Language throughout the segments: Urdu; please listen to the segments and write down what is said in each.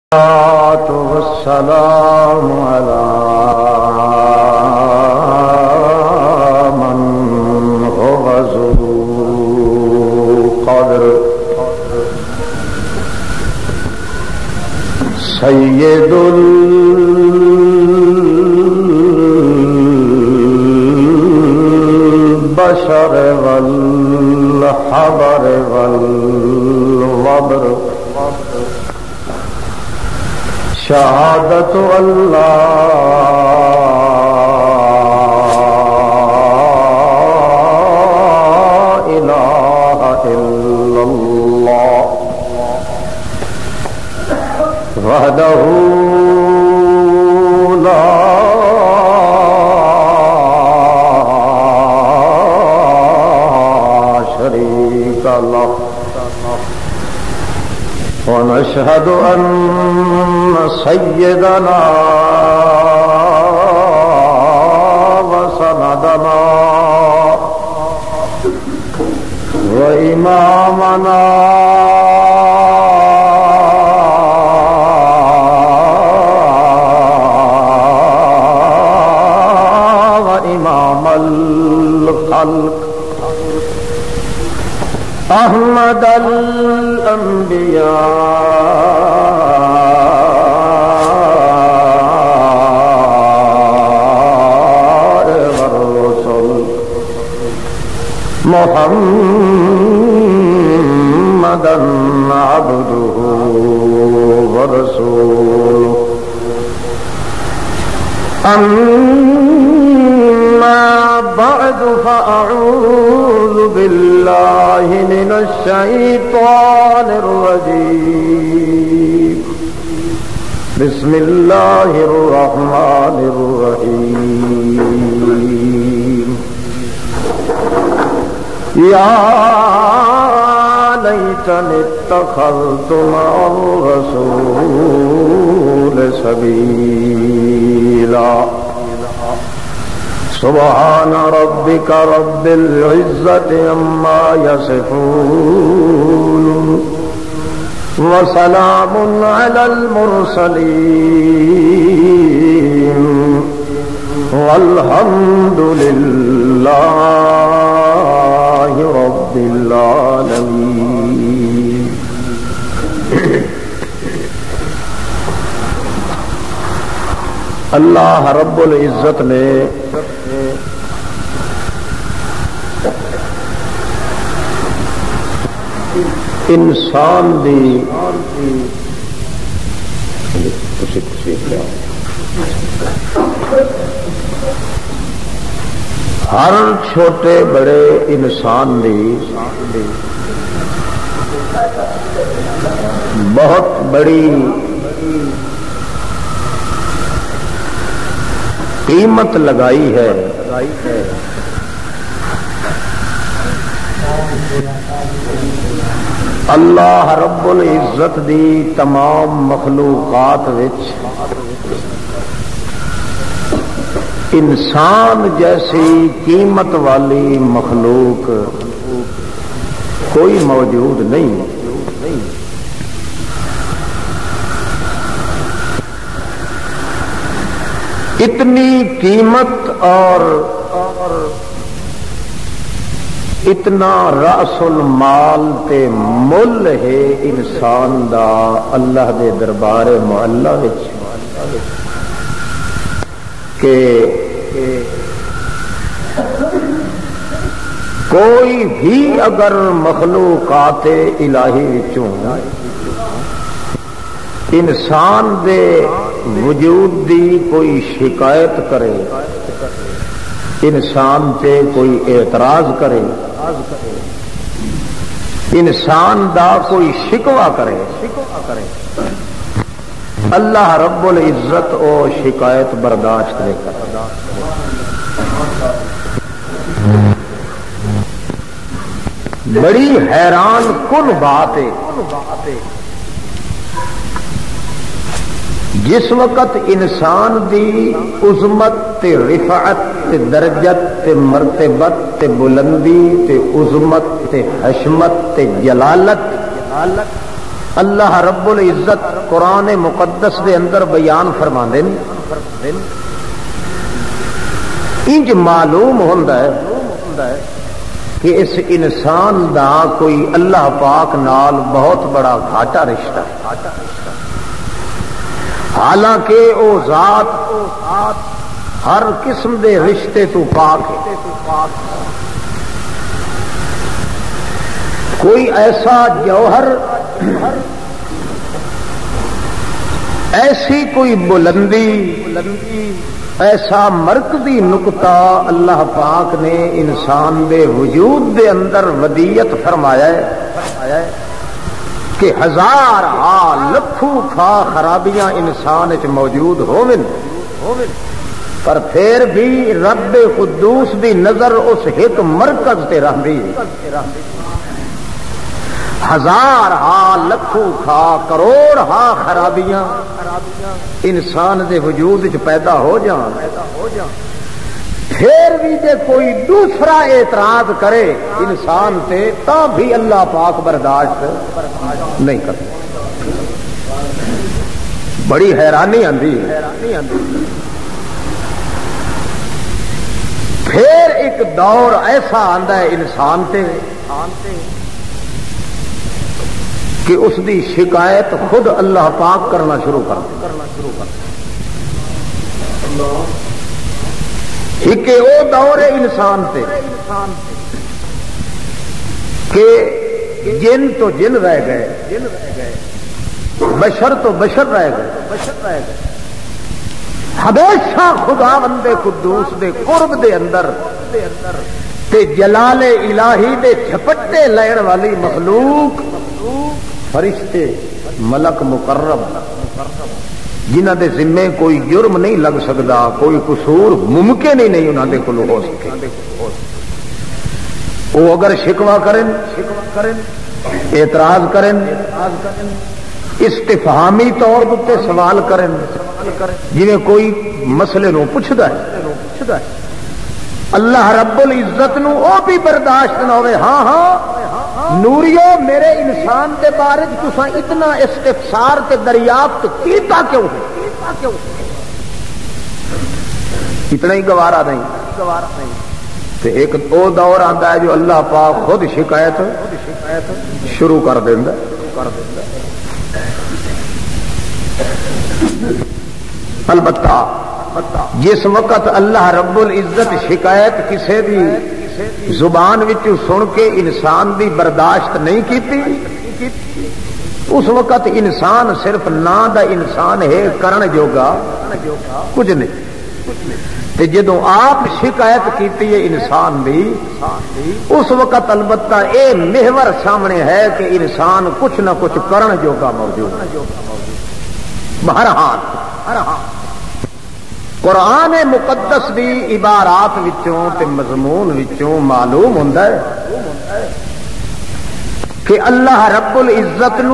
والسلام على من هو ذو قدر سيد البشر والحبر والوبر شہادت اللہ الہ الا اللہ وحدہ لا شریک لہ ونشهد أن سيدنا وسندنا وإمامنا وإمام الخلق أحمد الأنبياء والرسل محمدا عبده ورسوله أما بعد فأعوذ بالله من الشيطان الرجيم بسم الله الرحمن الرحيم يا ليتني اتخذت مع الرسول سبيلا سبحان ربك رب العزة عما يصفون وسلام على المرسلين والحمد لله رب العالمين. اللہ رب العزت نے انسان دی ہر چھوٹے بڑے انسان دی بہت بڑی قیمت لگائی ہے. اللہ رب العزت دی تمام مخلوقات وچ انسان جیسی قیمت والی مخلوق کوئی موجود نہیں. اتنی قیمت اور اتنا رأس المال تے مل ہے انسان دا اللہ دے دربار معلا وچ کہ کوئی بھی اگر مخلوقات الہی وچوں انسان دے وجود دی کوئی شکایت کرے، انسان تے کوئی اعتراض کرے، انسان دا کوئی شکوہ کرے، اللہ رب العزت او شکایت برداشت نہیں کرتا. بڑی حیران کن بات ہے جس وقت انسان دی عظمت تے رفعت تے درجت تے مرتبت تے بلندی تے عظمت تے حشمت تے جلالت اللہ رب العزت قرآن مقدس دے اندر بیان فرماندے نے انج معلوم ہوندا ہے کہ اس انسان دا کوئی اللہ پاک نال بہت بڑا گھاٹا رشتہ ہے، حالانکہ او ذات ہر قسم دے رشتے تو پاک ہے۔ کوئی ایسا جوہر، ایسی کوئی بلندی، ایسا مرکزی نقطہ اللہ پاک نے انسان دے وجود دے اندر ودیت فرمایا ہے کہ ہزار لکھوں کھا خرابیاں انسان وچ موجود ہوویں، پر پھر بھی رب قدوس دی نظر اس ایک مرکز تے رہندی ہے۔ ہزار لکھوں کھا کروڑ خرابیاں انسان دے وجود وچ پیدا ہو جان، پھر بھی جے کوئی دوسرا اعتراض کرے انسان تے تا بھی اللہ پاک برداشت نہیں کرتا۔ بڑی حیرانی آندی ہے۔ پھر ایک دور ایسا آندا ہے انسان تے کہ اس دی شکایت خود اللہ پاک کرنا شروع کر دے۔ ایک وہ دور ہے انسان تے کہ جن تو جن رہ گئے، بشر تو بشر رہ گئے، ہمیشہ خدا بندے قدوس دے قرب دے اندر تے جلال الہی دے جھپٹے لین والی مخلوق، فرشتے، ملک مقرب، جنہ دے ذمے کوئی جرم نہیں لگ سکتا، کوئی قصور ممکن ہی نہیں انہوں دے کولوں ہو سکے، وہ اگر شکوہ کریں، اعتراض کریں، استفہامی طور پر سوال کریں، جنہیں کوئی مسئلے نو پوچھدا ہے، اللہ رب العزت نو او بھی برداشت نہ ہوئے۔ ہاں نوریو میرے انسان دے بارے تساں اتنا استفسار تے دریافت کیتا کیوں ہے؟ اتنا ہی گوارا نہیں۔ تے ایک او دور آتا ہے جو اللہ پاک خود شکایت شروع کر دیندا۔ البتہ جس وقت اللہ رب العزت شکایت کسی بھی زبان وچوں سن کے انسان دی برداشت نہیں کیتی، اس وقت انسان صرف نا دا انسان ہے، کرن جوگا کچھ نہیں۔ تے جدوں آپ شکایت کیتی ہے انسان دی، اس وقت البتہ اے محور سامنے ہے کہ انسان کچھ نہ کچھ کرن جوگا موجود۔ بہرحال قرآن مقدس دی عبارات وچوں تے مضمون وچوں معلوم ہوندا ہے کہ اللہ رب العزت نو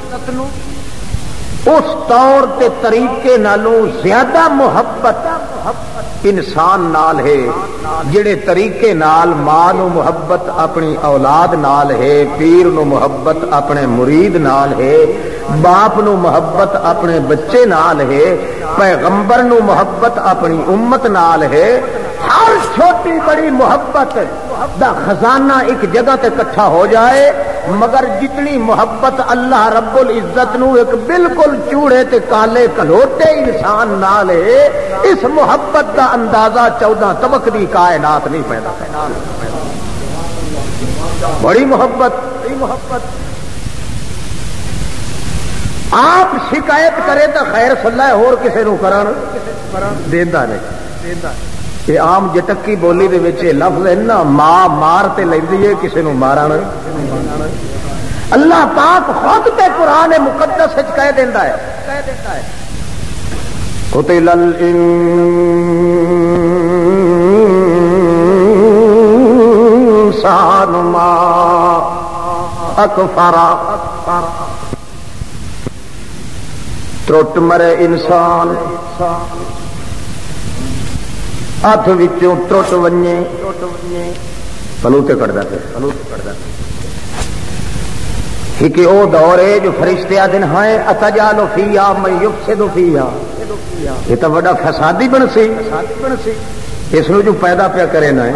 اس طور تے طریقے نالوں زیادہ محبت انسان نال ہے جڑے طریقے نال ماں نو محبت اپنی اولاد نال ہے، پیر نو محبت اپنے مرید نال ہے، باپ نو محبت اپنے بچے نال ہے، پیغمبر نو محبت اپنی امت نال ہے۔ ہر چھوٹی بڑی محبت دا خزانہ ایک جگہ تے اکٹھا ہو جائے، مگر جتنی محبت اللہ رب العزت نو ایک بالکل چوڑے تے کالے کلوٹے انسان نال ہے، اس محبت دا اندازہ 14 طبق دی کائنات نہیں پیدا کرتا۔ بڑی محبت آپ شکایت کرے تو خیر صلاح ہور کسے نو کرن دیندا نہیں۔ یہ عام جٹکی بولی دے وچ لفظ ہے نا، ماں مار تے لیندی ہے، کسے نو مارن۔ اللہ پاک خود تے قرآن مقدس وچ کہہ دیندا ہے قتل الانسان ما اکفر، ترٹ مرے انسان ہاتھ وچوں ٹرٹ ونجے، پلوتے کٹ دے کہ او دور ہے جو فرشتے آدن ہیں اتجالو فیہا من یفسد فیہا، یہ تو بڑا فسادی بن سی، اس نو جو پیدا پیا کرے نا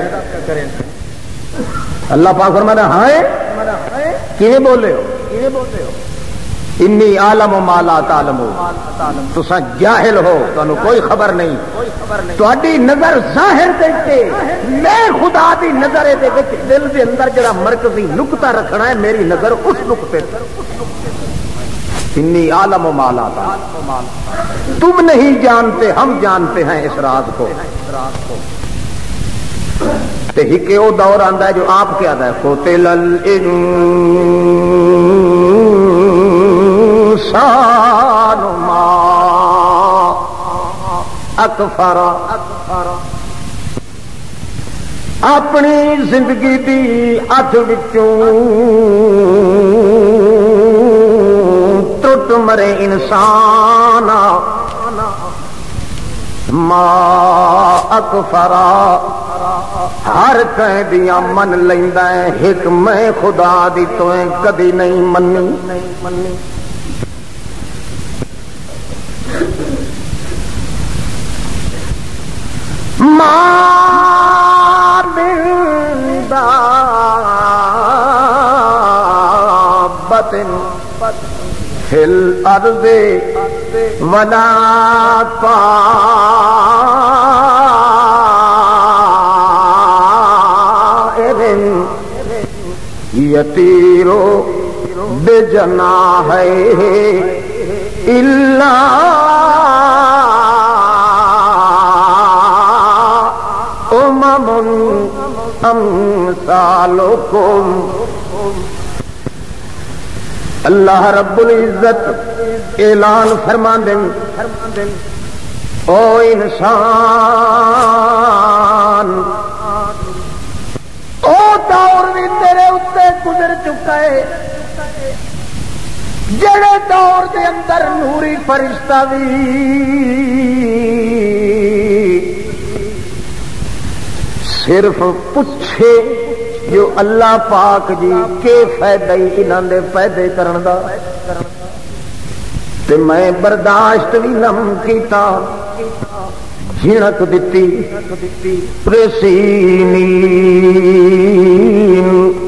اللہ پاک فرماتا ہے کیویں بولے ہو انی عالم ما لا تعلمون، تساں جاہل ہو، تانوں کوئی خبر نہیں، تہاڈی نظر ظاہر دیکھتے میں خدا دی نظر دے وچ دل دے اندر جڑا مرکزی نقطہ رکھنا ہے میری نظر اس نقطے انی عالم ما لا تعلمون، تم نہیں جانتے ہم جانتے ہیں اس راز کو۔ کہ وہ دور آتا ہے جو آپ کیا ہے قتل الانسان ما اکفر، اپنی زندگی دی ہاتھ وچوں ٹوٹ مرے انسان ما اکفرا، ہر قیدیاں من لیندا ہے ایک میں خدا دی تو کدی نہیں منی۔ ما من دابۃ فی الارض ولا طائر یطیر بجناحیہ الا امم امثالکم۔ اللہ رب العزت اعلان فرماندے او انسان او دور بھی تیرے اتنے گزر چکا ہے جڑے دور دے اندر نوری فرشتہ بھی صرف پوچھے جو اللہ پاک جی کے فائدہ ہی انہاں دے پیدا کرن دا، تے میں برداشت بھی نہ کیتا، جھڑک دتی پرسینین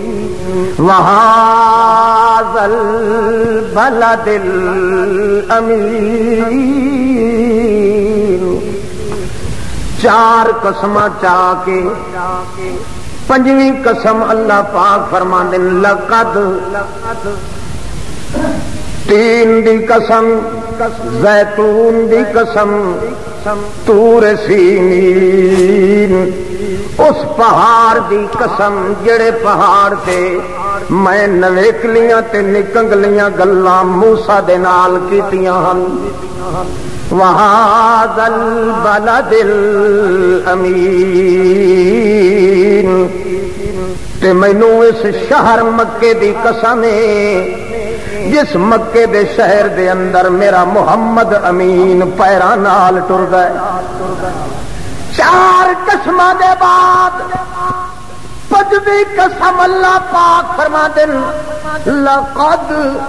وہذا البلد الامین، چار قسماں چا کے پنجویں قسم اللہ پاک فرماندے لقد، تین دی قسم زیتون دی قسم طور سینین، اس پہاڑ دی قسم جڑے پہاڑ تے میں نویکلیاں تے نکنگلیاں گلاں موسیٰ دے نال کیتیاں ہن، وَهَذَا الْبَلَدِ الْأَمِينِ، تے مینوں اس شہر مکے دی قسم ہے جس مکے دے شہر دے اندر میرا محمد امین پیراں نال ٹر گئے۔ چار قسماں دے بعد پنجویں قسم اللہ پاک فرماندے لقد،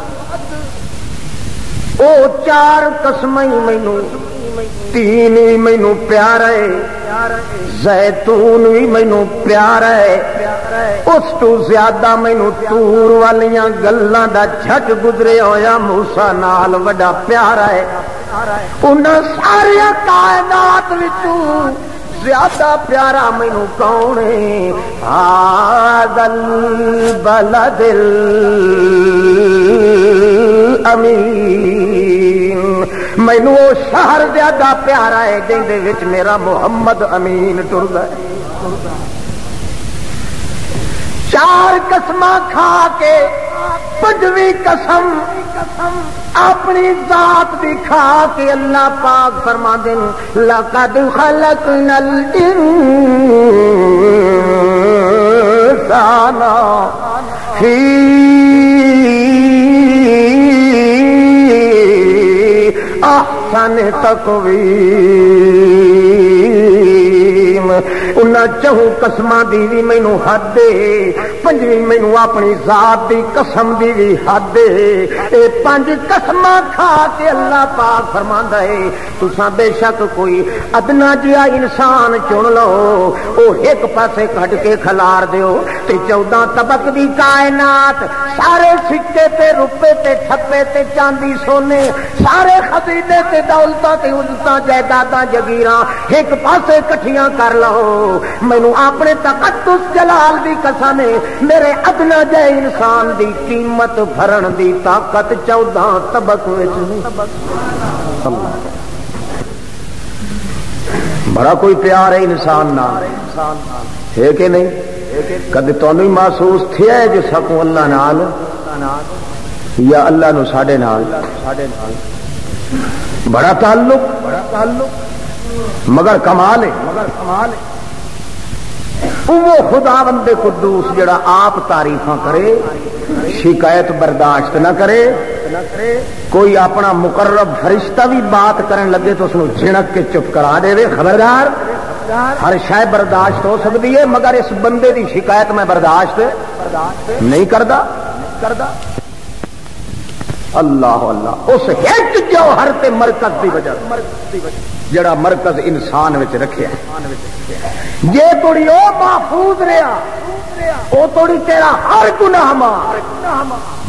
او چار قسمیں مینوں، تین بھی مینوں پیارا ہے، زیتون بھی مینوں پیارا ہے، اس تو زیادہ مینوں طور والیاں گلاں دا جھٹ گزرے ہویا موسیٰ نال وڈا پیارا ہے۔ انہاں ساری کائنات وچوں زیادہ پیارا مینوں کون ہے؟ ھذا البلد الامین، مینوں وہ شہر زیادہ پیارا ہے جن دے وچ میرا محمد امین ٹر گئے۔ چار قسماں کھا کے پنجویں قسم اپنی ذات دی کھا کے اللہ پاک فرماندے لقد خلقنا الانسان فی احسن تقویم، انہاں چہوں قسماں دی بھی مینوں حد ہے، پنجویں مینوں اپنی ذات دی قسم دی بھی حد اے پنج قسماں کھا کے اللہ پاک فرماندا ہے تساں بے شک کوئی ادنا جہا انسان چن لو او ایک پاسے کھڈ کے کھلار دیو تے 14 طبق دی کائنات سارے سکے تے روپے تے ٹھپے تے چاندی سونے سارے خزینے تے دولتاں تے عزتاں جائیداداں جگیراں ایک پاسے کٹھیاں کر لو مینوں اپنے تقدس جلال دی قسم ہے میرے ادنا جے انسان دی قیمت بھرن دی طاقت 14 طبق وچ نہیں بڑا کوئی پیار ہے انسان نال ہے کہ نہیں کدی تانوں محسوس تھیا ہے جس کو اللہ نال یا اللہ نو ساڈے نال بڑا تعلق مگر کمال ہے وہ خداوند قدوس جڑا آپ تعریفاں کرے شکایت برداشت نہ کرے کوئی اپنا مقرب فرشتہ بھی بات کرن لگے تو اس نو جھڑک کے چپ کرا دے خبردار ہر شے برداشت ہو سکتی ہے مگر اس بندے دی شکایت میں برداشت نہیں کردا اللہ اللہ اس ہٹ جوہر تے مرکز دی وجہ جڑا مرکز انسان وچ رکھیا جے توڑی او محفوظ رہیا او توڑی تیرا ہر گناہ معاف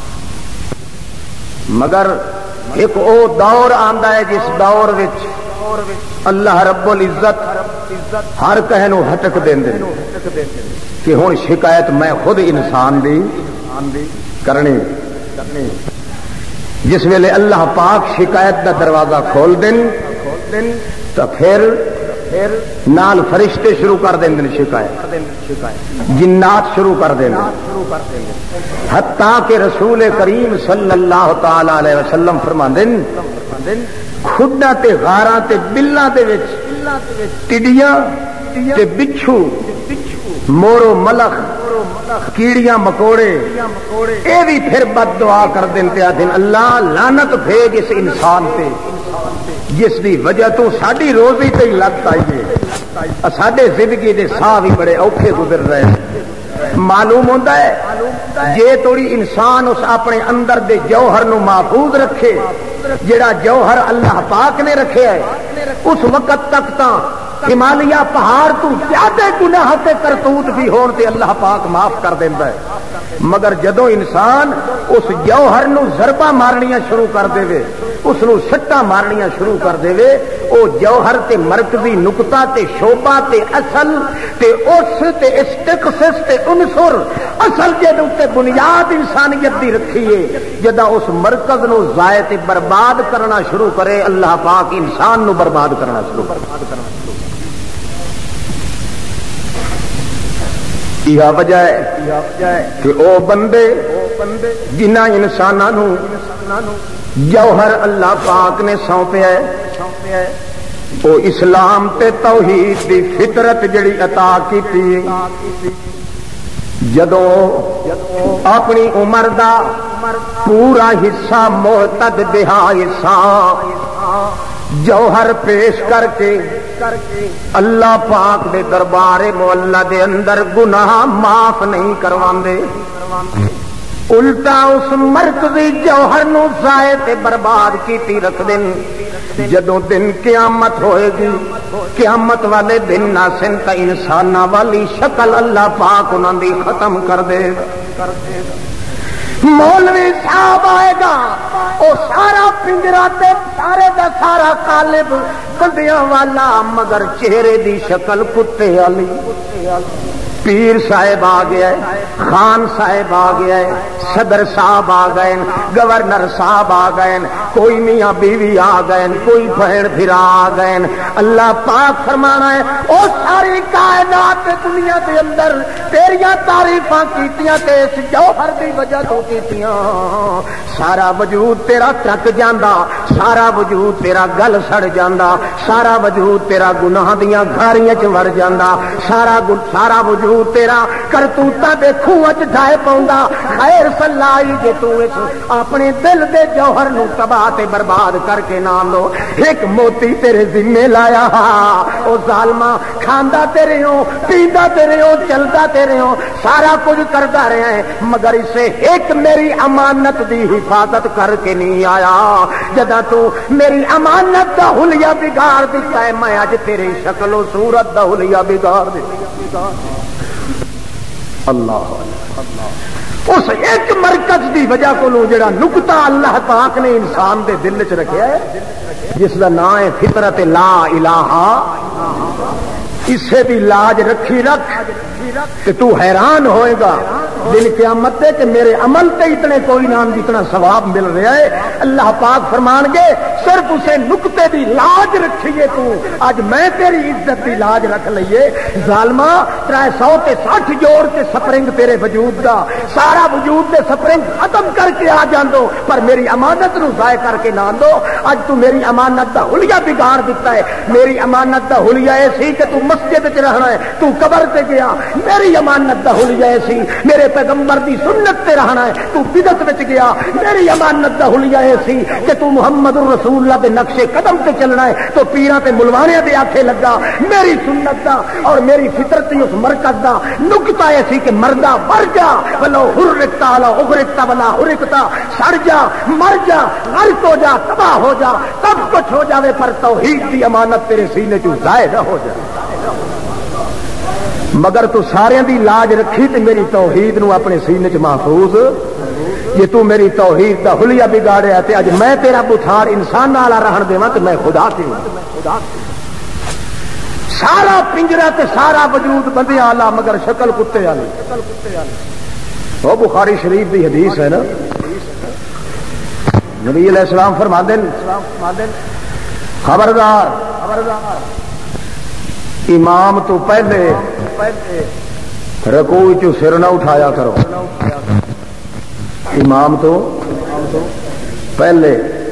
مگر ایک او دور آندا ہے جس دور وچ اللہ رب العزت ہر کہے نو ہٹک دیندے کہ ہن شکایت میں خود انسان دی کرنی جس ویلے اللہ پاک شکایت دا دروازہ کھول دین تو پھر نال فرشتے شروع کر دیں شکایت جنات شروع کر دیں حتیٰ کہ رسول کریم صلی اللہ تعالی علیہ وسلم فرماندے کھڈاں تے غاراں تے بلاں دے وچ ٹڈیاں تے بچھو مورو ملخ کیڑیاں مکوڑے اے بھی پھر بد دعا کر دین اللہ لعنت بھیج اس انسان تے جس دی وجہ تو ساڈی روزی تے لت آئی ہے ساڈے زندگی دے ساہ بھی بڑے اوکھے گزر رہے ہیں معلوم ہوتا ہے جے توڑی انسان اس اپنے اندر دے جوہر نو محفوظ رکھے جڑا جوہر اللہ پاک نے رکھے ہے اس وقت تک تا ہمالیہ پہاڑ تو زیادہ گناہ تے کرتوت بھی ہون تے اللہ پاک معاف کر دیندا ہے مگر جدو انسان اس جوہر نو ضربہ مارنیاں شروع کر دے وے اس نو سٹا مارنیاں شروع کر دے وے او جوہر تے مرکزی نقطہ تے شعبہ تے اصل تے اس تے استقصص تے عنصر اصل جدوں تے بنیاد انسانیت دی رکھی ہے جدا اس مرکز نو ضائع تے برباد کرنا شروع کرے اللہ پاک انسان نو برباد کرنا شروع یہ وجہ ہے کہ او بندے جنہ انساناں جوہر اللہ پاک نے سونپیا ہے او اسلام تے توحید دی فطرت جڑی عطا کیتی جدو اپنی عمر دا پورا حصہ معتد بہا حصہ جوہر پیش کر کے اللہ پاک دے دربار مولا دے اندر گناہ معاف نہیں کرواندے الٹا اس مرکزی جوہر نو ضائع تے برباد کیتی رکھ دین جدوں دن قیامت ہوئے گی قیامت والے دن نہ سنتا انساناں والی شکل اللہ پاک انہاں دی ختم کر دے مولوی صاحب آئے گا او سارا پنجرا تے سارے دا سارا قالب بندیاں والا مگر چہرے دی شکل کتے والی پیر صاحب آ گیا ہے خان صاحب آ گیا ہے صدر صاحب آ گئے گورنر صاحب آ گئے کوئی میاں بیوی آ گئے کوئی بہن بھرا آ گئے اللہ پاک فرمانا ہے او ساری کائنات دنیا دے اندر تیریاں تعریفاں کیتیاں تے اس جوہر دی وجہ تو کیتیاں سارا وجود تیرا ترک جاندا سارا وجود تیرا گل سڑ جاندا، سارا وجود تیرا گناہ دیاں گھاریاں چ وڑ جاندا، سارا وجود تیرا کرتوتاں دے کھوہاں چ ڈھائے پاوندا۔ خیر سلائی جے تو اس اپنے دل دے جوہر نو تباہ تے برباد کر کے نہ لو۔ ایک موتی تیرے ذمے لایا، او ظالما کھاندا تیرے ہو، پیندا تیرے ہو، چلدا تیرے ہو، سارا کچھ کردا رہا ہے، مگر اسے ایک میری امانت دی حفاظت کر کے نہیں آیا۔ جدا تو میری امانت دا حلیہ بگاڑ دیتا ہے، میں اج تیری شکل و صورت دا حلیہ بگاڑ دیتا۔ اللہ اس ایک مرکز دی وجہ کو جڑا نقطہ اللہ پاک نے انسان دے دل چ رکھیا ہے، جس دا نام ہے فطرت لا الہ، اسے بھی لاج رکھی رکھ کہ تو حیران ہوئے گا دن قیامت کہ میرے عمل تے اتنے کوئی نام جتنا ثواب مل رہا ہے۔ اللہ پاک فرمان گے صرف اسے نقطے دی لاج رکھیے، تو آج میں تیری عزت دی لاج رکھ لئیے۔ ظالما 360 جوڑ کے سپرنگ تیرے وجود دا، سارا وجود دے سپرنگ ختم کر کے آ جان دو، پر میری امانت نو ضائع کر کے نہ دو۔ اج تو میری امانت دا حلیہ بگاڑ دیتا ہے۔ میری امانت دا حلیہ اے سی کہ تو مسجد وچ رہنا ہے، تو قبر تے گیا۔ میری امانت دا حلیہ اے سی میرے پیغمبر دی سنت تے رہنا ہے، تو بدعت وچ گیا۔ میری امانت دا حلیہ اے سی کہ تو محمد رسول اللہ دے نقش قدم تے چلنا ہے، تو پیراں تے ملوانیاں دے آکھے لگا۔ میری سنت دا اور میری فطرت دی اس مرکز دا نقطہ اے سی کہ مردا مر جا، ولو حرکتا لا اغرقتا ولا حرکتا، سڑ جا، مر جا، غرق ہو جا، تباہ ہو جا، سب کچھ ہو جاوے، پر توحید دی امانت تیرے سینے چ ضائع نہ ہو جائے۔ مگر تو سارے دی لاج رکھی تے میری توحید نو اپنے سینے چ محفوظ، یہ تو میری توحید دا حلیہ بگاڑیا تے اج میں تیرا بٹھار انسان والا رہن دیواں تے میں خدا تے سارا پنجرا تے سارا وجود بندے والا مگر شکل کتے والی۔ وہ بخاری شریف دی حدیث ہے نا، نبی علیہ السلام فرماندے خبردار امام تو پہلے رکوع چ سر نہ اٹھایا کرو، امام تو پہلے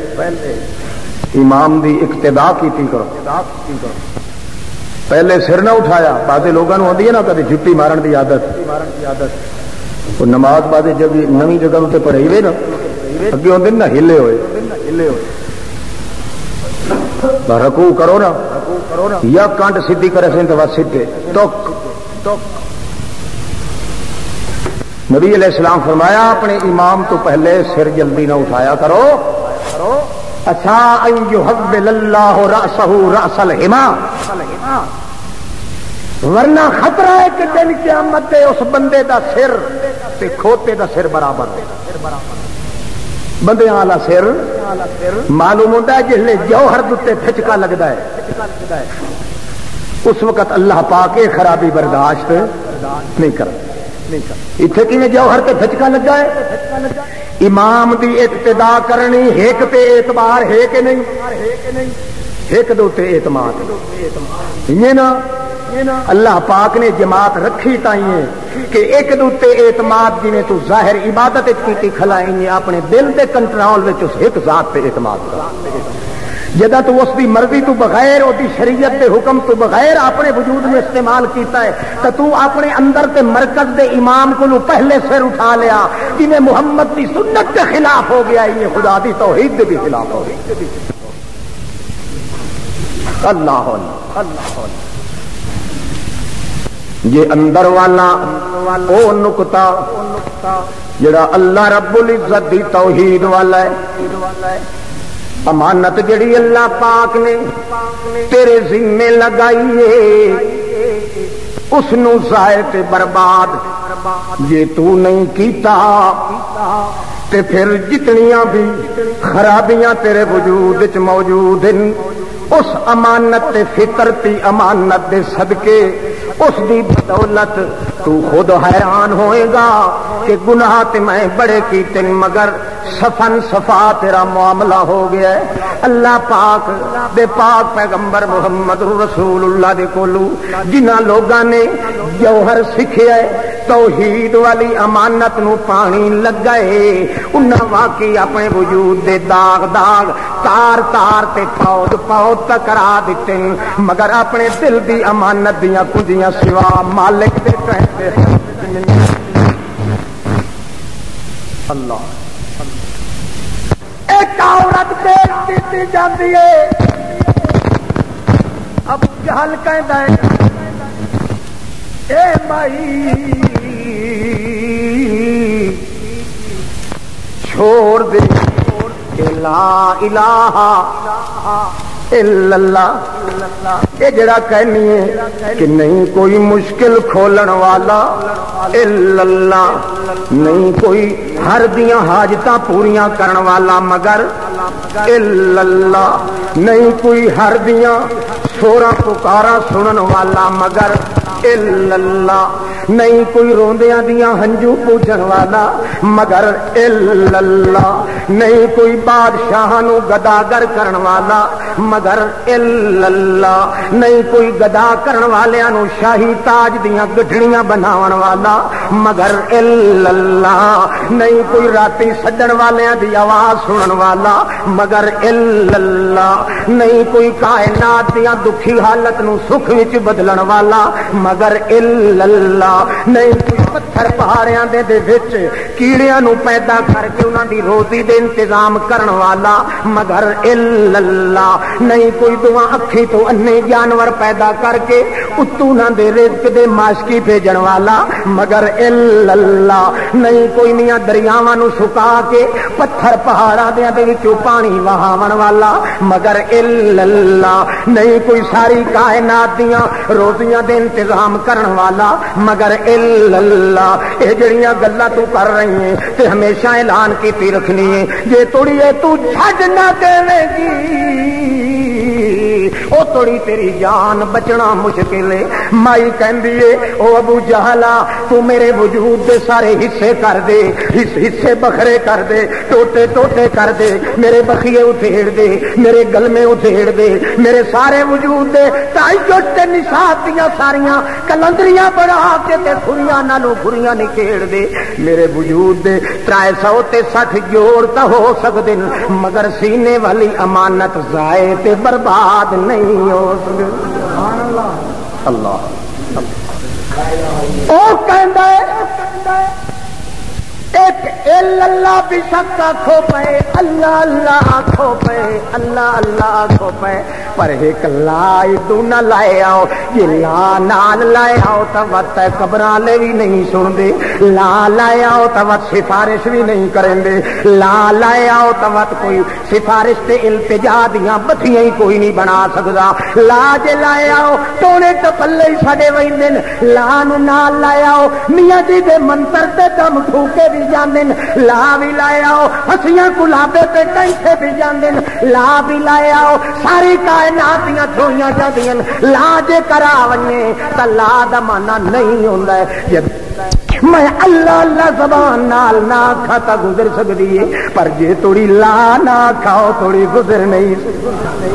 امام دی اقتدا کیتی کرو، پہلے سر نہ اٹھایا۔ بعض لوگوں کو آتی ہے نا کبھی جھٹی مارن کی عادت، وہ نماز بعد جب نویں جگہ اتنے پڑھائی ہوئے نا اگے آتے نا ہلے ہوئے، رکوع کرو نا یا کانٹ سیدھی کرے سن تو بس سیدھے ٹک۔ نبی علیہ السلام فرمایا اپنے امام تو پہلے سر جلدی نہ اٹھایا کرو، اچھا ان یحول اللہ رأسہ رأس الحما، ورنہ خطرہ ہے کہ دن قیامت دے اس بندے دا سر تے کھوتے دا سر برابر ہے۔ بندے والا سر معلوم ہوتا ہے جسے جوہر دے پھچکا لگتا ہے، اس وقت اللہ پاک یہ خرابی برداشت نہیں کرتا۔ اتنے کی جوہر تے پھچکا لگا ہے، امام دی ابتدا کرنی ایک تے اعتبار ہے کہ نہیں، ایک دو تے اعتماد یہ نا اللہ پاک نے جماعت رکھی تائیں کہ ایک دوتے اعتماد جنہیں تو ظاہر عبادت کی کھلائیں اپنے دل دے کنٹرول میں اس ایک ذات پہ اعتماد کر، جدا تو اس دی مرضی تو بغیر او دی شریعت دے حکم تو بغیر اپنے وجود میں استعمال کیتا ہے تو اپنے اندر تے مرکز دے امام کو پہلے سر اٹھا لیا، جنہیں محمد دی سنت کے خلاف ہو گیا، یہ خدا دی توحید دے بھی خلاف ہو گیا۔ اللہ اللہ یہ اندر والا او نقطہ جڑا اللہ رب العزت دی توحید والا ہے، امانت جڑی اللہ پاک نے تیرے ذمے لگائی ہے، اس نو ضائع تے برباد جے تو نہیں کیتا تے پھر جتنیاں بھی خرابیاں تیرے وجود وچ موجود ہیں، اس امانت تے فطرتی امانت دے صدقے اس دی بدولت تو خود حیران ہوئے گا کہ گناہ تے میں بڑے کیتے مگر صفن صفا تیرا معاملہ ہو گیا ہے۔ اللہ پاک دے پاک پیغمبر محمد رسول اللہ دے کولو جنہاں لوگاں نے جوہر سکھیا ہے توحید والی امانت نو پانی لگائے انہاں واقعی اپنے وجود دے داغ داغ تار تار تے پود پود تک کرا دیتے مگر اپنے دل دی امانت دیاں کنجیاں سوا مالک دے کہتے ہیں۔ اللہ ایک عورت بیچ دیتی جاتی ہے، ابو جہل کہتا ہے اے مائی چھوڑ دے کہ لا الہ الا اللہ، یہ جڑا کہنی ہے کہ نہیں کوئی مشکل کھولن والا الا اللہ، نہیں کوئی ہر دیاں حاجتاں پوریاں کرن والا مگر الا اللہ، نہیں کوئی ہر دیاں سوراں پکاراں سنن والا مگر الا اللہ، نہیں کوئی روندیاں دیاں ہنجو پوچھن والا مگر الا اللہ، نہیں کوئی بادشاہاں نو گداگر کرن والا مگر الا اللہ، نہیں کوئی گدا کرن والیاں نو شاہی تاج دیاں گڈھڑیاں بناون والا مگر الا اللہ، نہیں کوئی راتی سجن والیاں دی آواز سنن والا مگر الا اللہ، نہیں کوئی کائنات دیاں دکھی حالت نو سکھ وچ بدلن والا مگر الا اللہ، نہیں کوئی پتھر پہاڑیاں دے وچ کیڑیاں نو پیدا کر کے انہاں دی روزی دے انتظام کرن والا مگر الا اللہ، نہیں کوئی دعا اکھی تو انے جانور پیدا کر کے اتو نہ دے رزق دے ماشکی بھیجن والا مگر الا اللہ، نہیں کوئی میاں دریاواں نو سکا کے پتھر پہاڑاں دے وچوں پانی وہاون والا مگر الا اللہ، نہیں کوئی ساری کائنات دیاں روزیاں دے انتظام کرن والا مگر الا اللہ۔ اے جڑیاں گلاں تو کر رہی ہیں تے ہمیشہ اعلان کیتی رکھنی ہے جے توڑی اے تو چھڈ نہ دے گی او توڑی تیری جان بچنا مشکل ہے۔ مائی کہندی ہے او ابو جہلا تو میرے وجود دے سارے حصے کر دے، حصے بکھرے کر دے، ٹوٹے ٹوٹے کر دے، میرے بخیے اتھیڑ دے، میرے گلمے اتھیڑ دے، میرے سارے وجود دے ٹائی جٹ تے نشاط دیاں ساریاں کلندریاں بڑھا کے تے کھریاں نالوں کھریاں نکیڑ دے، میرے وجود دے 360 جوڑ تا ہو سکدے مگر سینے والی امانت ضائع تے برباد نہیں ہو سکدی۔ سبحان اللہ اللہ او کہندا ہے ایک اللہ بھی شک آکھو پے اللہ اللہ آکھو پے اللہ اللہ آکھو پے پر ایک لا تو نہ لائے آؤ، یہ لا نال لائے آؤ تو وقت قبراں لے بھی نہیں سن دے، لا لائے آؤ تو وقت سفارش بھی نہیں کریں دے، لا لائے آؤ تو وقت کوئی سفارش تے التجا دیاں بتھیاں ہی کوئی نہیں بنا سکدا، لا جے لائے آؤ ٹونے تو پلے ہی سڑے ویندن، لا نو نال لائے آؤ میاں جی دے منتر تے دم ٹھوکے بھی جاندن، لا بھی لائے آؤ ہسیاں گلابے تے کینٹے بھی جاندن، لا بھی لائے آؤ ساری کائنات دیاں دھوئیاں جاندیاں، لا جے کرا ونجے تے لا دا مانا نہیں ہوندا ہے۔ میں اللہ اللہ زبان نال نہ کھا تا گزر سکدی ہے پر جے توڑی لا نہ کھاؤ توڑی گزر نہیں سکدی۔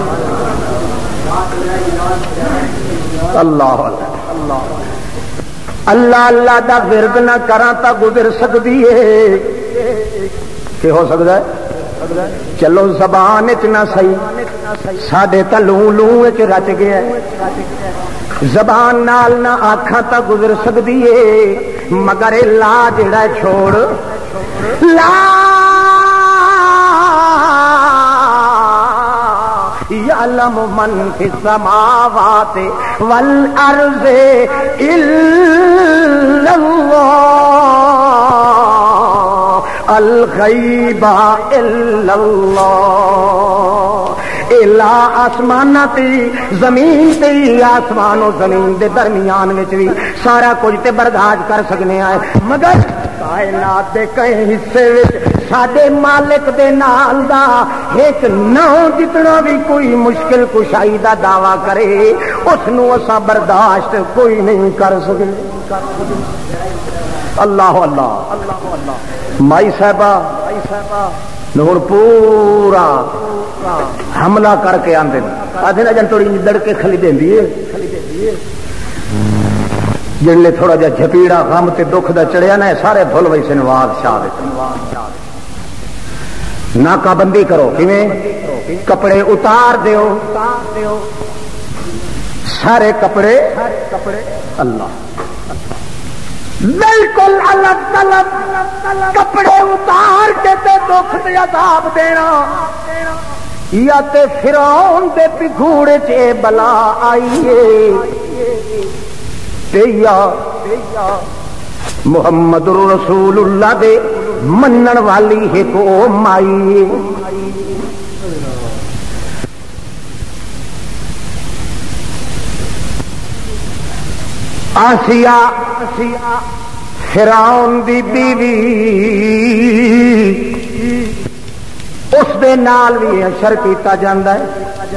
اللہ اللہ اللہ اللہ دا ورد نہ کراں تا گزر سکدی ہے کہ ہو سکدا ہے؟ چلو زبان وچ نہ صحیح ساڈے تا لوں لوں وچ رچ گیا ہے، زبان نال نہ آکھاں تا گزر سکدی ہے مگر لا جڑا چھوڑ لا یعلم من فی السماوات والارض الا اللہ الغیب الا اللہ۔ الا آسمان تی زمین تی آسمان و زمین دے درمیان وچ بھی سارا کچھ تے برداشت کر سکنے آئے مگر کائنات دے کئی حصے وچ ساڈے مالک دے نال دا ایک نو جتنا بھی کوئی مشکل کشائی دا دعویٰ کرے اس نو اساں برداشت کوئی نہیں کر سکے. اللہ اللہ مائی صاحبہ ہن پورا حملہ کر کے آندے آدھے نا جن تھوڑی نڈڑ کے کھلی دیندی ہے جن نے تھوڑا جا جھپیڑا غم تے دکھ دا چڑھیا نا سارے بھول وئی سے نواز شاہ ناکہ بندی کرو کیویں کپڑے اتار دیو سارے کپڑے اللہ بالکل الگ طلب کپڑے اتار کے تے دکھ تے عذاب دینا یا تے فرعون دے پگھوڑے چ بلا آئیے تے یا محمد رسول اللہ دے منن والی ہے کو مائی. آسیہ فرعون دی بیوی اس دے نال بھی حشر کیتا جاندا ہے.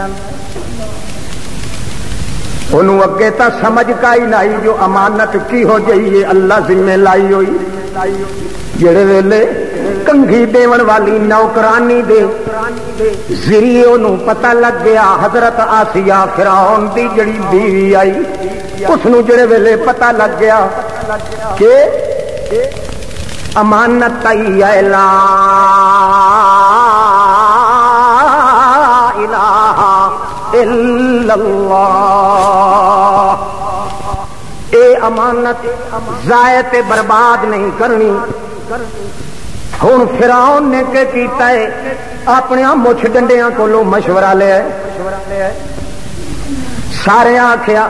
انہوں اگے تا سمجھ کا ہی لائی جو امانت کی ہو جائیے اللہ ذمہ لائی ہوئی جڑے ویلے کنگھی دیون والی نوکرانی دے ذریعے انہوں پتہ لگ گیا حضرت آسیہ فرعون دی جڑی بیوی آئی اس نو جڑے ویلے پتہ لگ گیا کہ امانت تائی ہے لا الہ الا اللہ اے امانت ضائع تے برباد نہیں کرنی. ہن فرعون نے کہ کیتا ہے اپنے مچھ ڈنڈیاں کولو مشورہ لیا سارے آخیا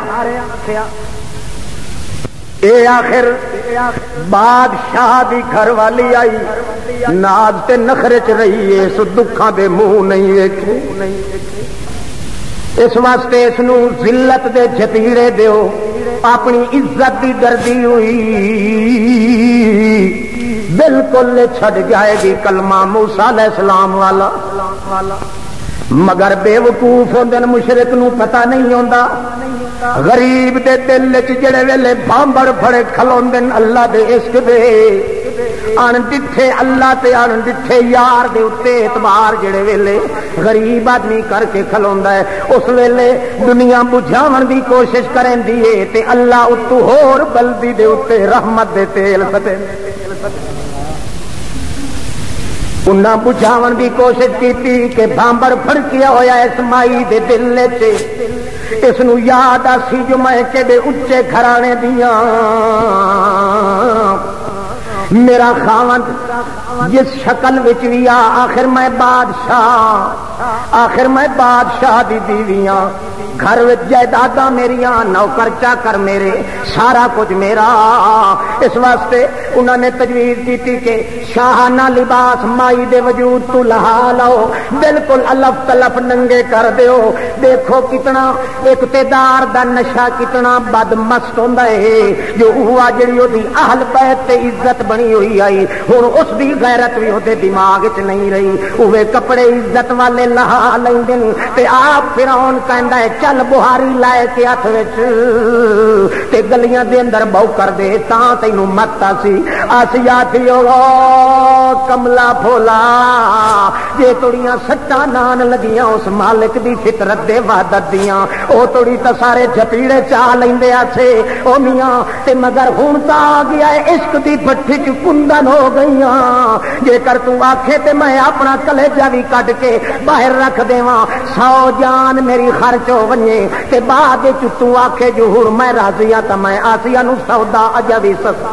اے آخر بادشاہ دی گھر والی آئی ناز تے نخرے چ رہی ہے سو دکھاں دے منہ نہیں ویکھے اس واسطے اس نو ذلت دے جھپیڑے دیو اپنی عزت دی دردی ہوئی بالکل چھڈ جائے گی کلمہ موسیٰ علیہ السلام والا مگر بے وقوف ہوندے مشرک نو پتہ نہیں ہوندا غریب دے دل وچ جڑے ویلے بامبڑ پھڑے کھلوندے اللہ دے عشق دے ان ڈٹھے اللہ تے ان ڈٹھے یار دے اوتے اعتبار جڑے ویلے غریب آدمی کر کے کھلوندا ہے اس ویلے دنیا بجھاون دی کوشش کرندی ہے تے اللہ اتو ہور بلدی دے اوتے رحمت دے تیل سٹے انہاں بجھاون دی کوشش کیتی کہ بامبر پھڑکیا ہویا اس مائی دے دل وچ اس نو یاد آسی جو میں کدے اچے گھرانے دیاں میرا خاوند جس شکل وچ وی آخر میں بادشاہ دی بیویاں گھر وچ جائیداداں میریاں نوکر چاکر میرے سارا کچھ میرا اس واسطے انہوں نے تجویز کی کہ شاہانہ لباس مائی دے وجود تو لہا لو بالکل الف تلف ننگے کر دیو دیکھو کتنا اقتدار دا نشہ کتنا بد مست ہوندا ہے جو ہوا جڑی او دی اہل بیت تے عزت بنی ہوئی آئی ہن اس دی غیرت بھی اودے دماغ وچ نہیں رہی اوے کپڑے عزت والے لہا لیندے تے آپ فرعون کہندا ہے چل بہاری لائے کے ہاتھ وچ تے گلیاں دے اندر بہو کر دے تاں تینوں مت آسی آسیہ تھیو کملا بھولا جے توڑیاں سٹاں نان لگیاں اس مالک دی فطرت دے وحدت دیاں او توڑی تا سارے جھپیڑے چا لیندے آسے او میاں تے مگر ہن تا آ گیا ہے عشق دی بھٹی چ کندن ہو گئیاں جے کر تو آکھے تے میں اپنا کلیجہ بھی کڈ کے باہر رکھ دیواں 100 جان میری خرچ ہو ونجے تے بعد وچ تو آکھے جو ہن میں راضی ہاں تے میں آسیہ نو سودا اجا بھی سستا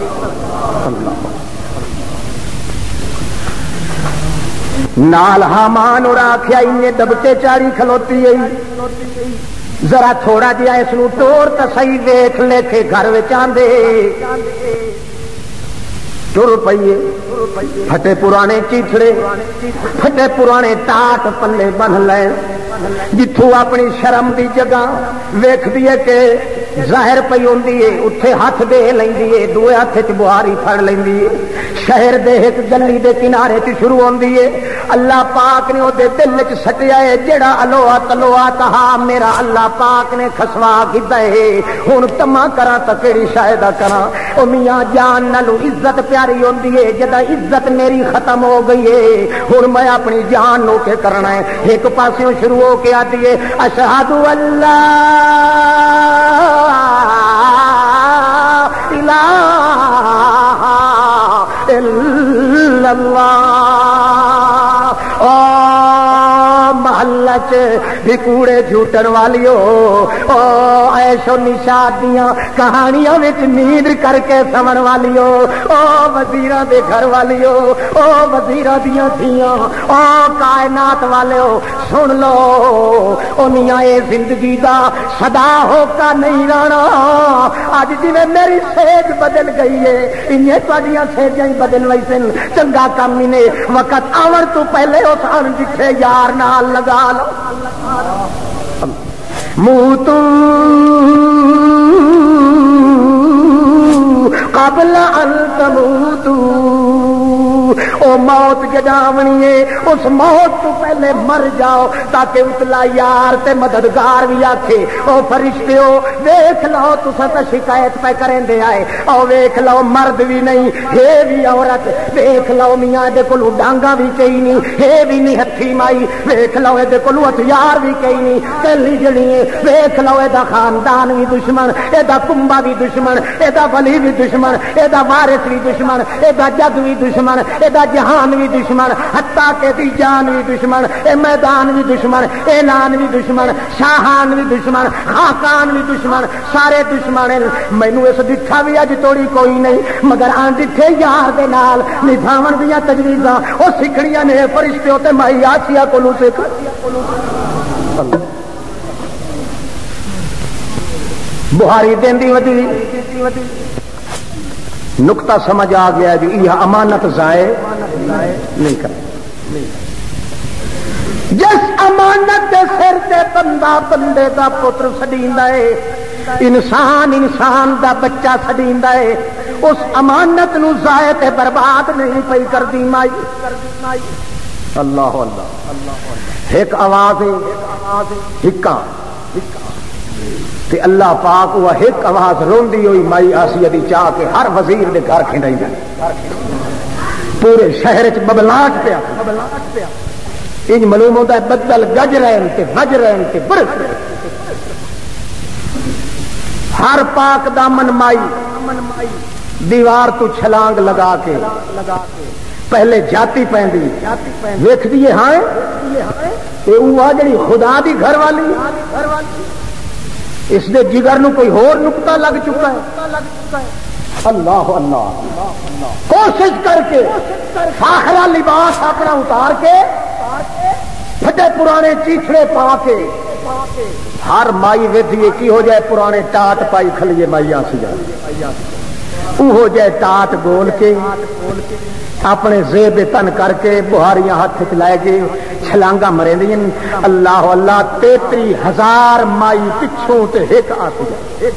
نال حامان اور آخیا انہیں دبچے چاڑی کھلوتی ہے ذرا تھوڑا جہا اس نو توڑ تے صحیح ویکھ لے کے گھر وچ آندے تر پئیے پھٹے پرانے چیچڑے پھٹے پرانے ٹاٹ پلے بن لے جتھوں اپنی شرم دی جگہ ویکھ دیے کہ ظاہر پئی ہوندی ہے اتھے ہاتھ دے لیندی ہے دوے ہاتھ وچ بہاری پھڑ لیندی ہے شہر دے ایک گلی دے کنارے تے شروع ہوندی ہے اللہ پاک نے او دے دل وچ سٹیا ہے جڑا الوہ تلوہ کہا میرا اللہ پاک نے کھسوا کیتا ہے ہن تما کراں تے کیڑی شاید کراں او میاں جان نالو عزت پیاری ہوندی ہے جدا عزت میری ختم ہو گئی ہے ہن میں اپنی جان نو کے کرنا ہے ایک پاسوں شروع ہو کے آتی ہے اشہد اللہ الہ الا اللہ او محلہ چ بھی کوڑے جھوٹن والیو او عیش و نشاط دیاں کہانیاں وچ نیند کر کے سمن والیو او وزیراں دے گھر والیو او وزیراں دیاں تھیاں او کائنات والیو سن لو اونیاں اے زندگی دا صدا ہو کا نہیں رہنا اج جویں میری سیج بدل گئی ہے انہیں تہاڈیاں سیجاں ہی بدل وئی سن چنگا کم ہی نے وقت آون تو پہلے اس ان جتھے یار نال لگا لو موتو قبل ان تموتو او موت جداونی ہے اس موت تو پہلے مر جاؤ تاکہ اتلا یار تے مددگار بھی آکھے او فرشتیو دیکھ لو تساں تے شکایت پہ کریں دے آئے او دیکھ لو مرد بھی نہیں ہے بھی عورت دیکھ لو میاں دے کولو ڈانگا بھی کئی نہیں ہے بھی نہیں ہتھی مائی دیکھ لو دے کولو ہتھیار بھی کئی نہیں کلی جڑی ہے دیکھ لو دا خاندان بھی دشمن اے دا کنبا بھی دشمن اے دا ولی بھی دشمن اے دا وارث بھی دشمن اے دا جد بھی دشمن اے دا جہان بھی دشمن حتیٰ کہ دی جان بھی دشمن اے میدان بھی دشمن اعلان بھی دشمن شاہان بھی دشمن خاقان بھی دشمن سارے دشمن مینوں اس دکھا بھی اج توڑی کوئی نہیں مگر آن دکھے یار دے نال نبھاون دیاں تجویزاں او سکھڑیاں نے فرشتے تے مائی آسیہ کولوں سکھ بہاری دیندی ودی نقطہ سمجھ آ گیا جو یہ امانت ضائع نہیں کرے جس امانت دے سر تے بندہ بندے دا پتر سڈیندا ہے انسان انسان دا بچہ سڈیندا ہے اس امانت نو ضائع تے برباد نہیں پئی کردی مائی اللہ اللہ ایک آواز ہکا تے اللہ پاک وہ ایک آواز روندی ہوئی مائی آسیہ دی چاہ کے ہر وزیر دے گھر کھنڈائی جائے پورے شہر چ ببلاٹ پیا انج معلوم ہوتا ہے بدل گج رہن تے وج رہن تے برس رہن ہر پاک دامن مائی دیوار تو چھلانگ لگا کے پہلے جاتی پہندی ویکھ دیے ہاں اے اوہ جڑی خدا دی گھر والی اس دے جگر نو کوئی ہور نقطہ لگ چکا ہے اللہ اللہ کوشش کر کے فاخرہ لباس اپنا اتار کے پھٹے پرانے چیچڑے پا کے ہر مائی ویدھیے کی ہو جائے پرانے ٹاٹ پائی کھلیے مائی آسی جائے ہو جائے ٹاٹ گول کے اپنے زیب تن کر کے بہاریاں ہاتھ چلائے گے چھلانگا مرے دیں اللہ اللہ 33,000 مائی پچھوں تے ایک آتی جائے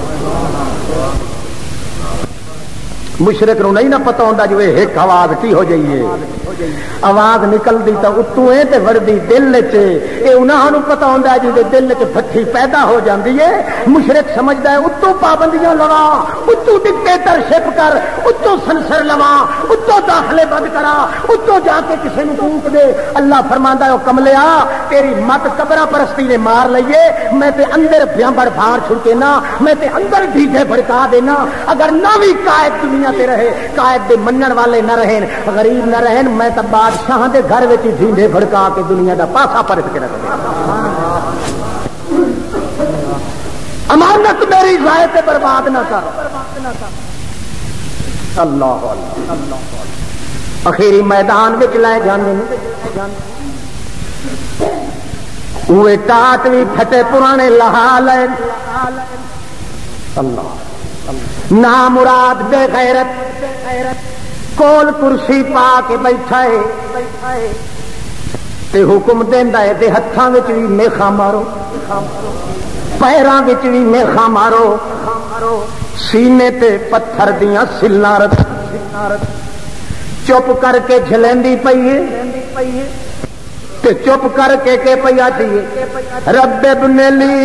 مشرق نو نہیں نہ پتہ ہوندا جو ایک آواز کی ہو جائیے آواز نکل دی تو اتوں اے تے وردی دل وچ اے انہاں نو پتہ ہوندا جی دے دل وچ پھٹھی پیدا ہو جاندی ہے مشرق سمجھدا ہے اتوں پابندیاں لوا اتوں ڈکٹیٹرشپ کر اتوں سنسر لوا اتوں داخلے بند کرا اتوں جا کے کسے نو ٹوک دے اللہ فرماندا ہے او کملیا تیری مت قبرہ پرستی نے مار لئیے میں تے اندر بیامبر بھار چھڑکے نا میں تے اندر ڈھیڈے بھڑکا دینا اگر نہ بھی قائد دنیا تے رہے قائد دے منن والے نہ رہن غریب نہ رہن میں تب بادشاہ دے گھر وچ ڈھیڈے بھڑکا کے دنیا دا پاسا پرت کے رکھ دے امانت میری ضائع تے برباد نہ کر اللہ اللہ اخیری میدان وچ لے جاندے اوے ٹاٹ بھی پھٹے پرانے لہا لے اللہ نا مراد بے غیرت کول کرسی پا کے بیٹھا ہے تے حکم دیندا ہے تے ہتھاں وچ وی میخاں مارو پیراں وچ وی میخاں مارو سینے تے پتھر دیاں سلاں رکھ چپ کر کے جھلیندی پئی ہے تے چپ کر کے پیا دیے رب ابن لی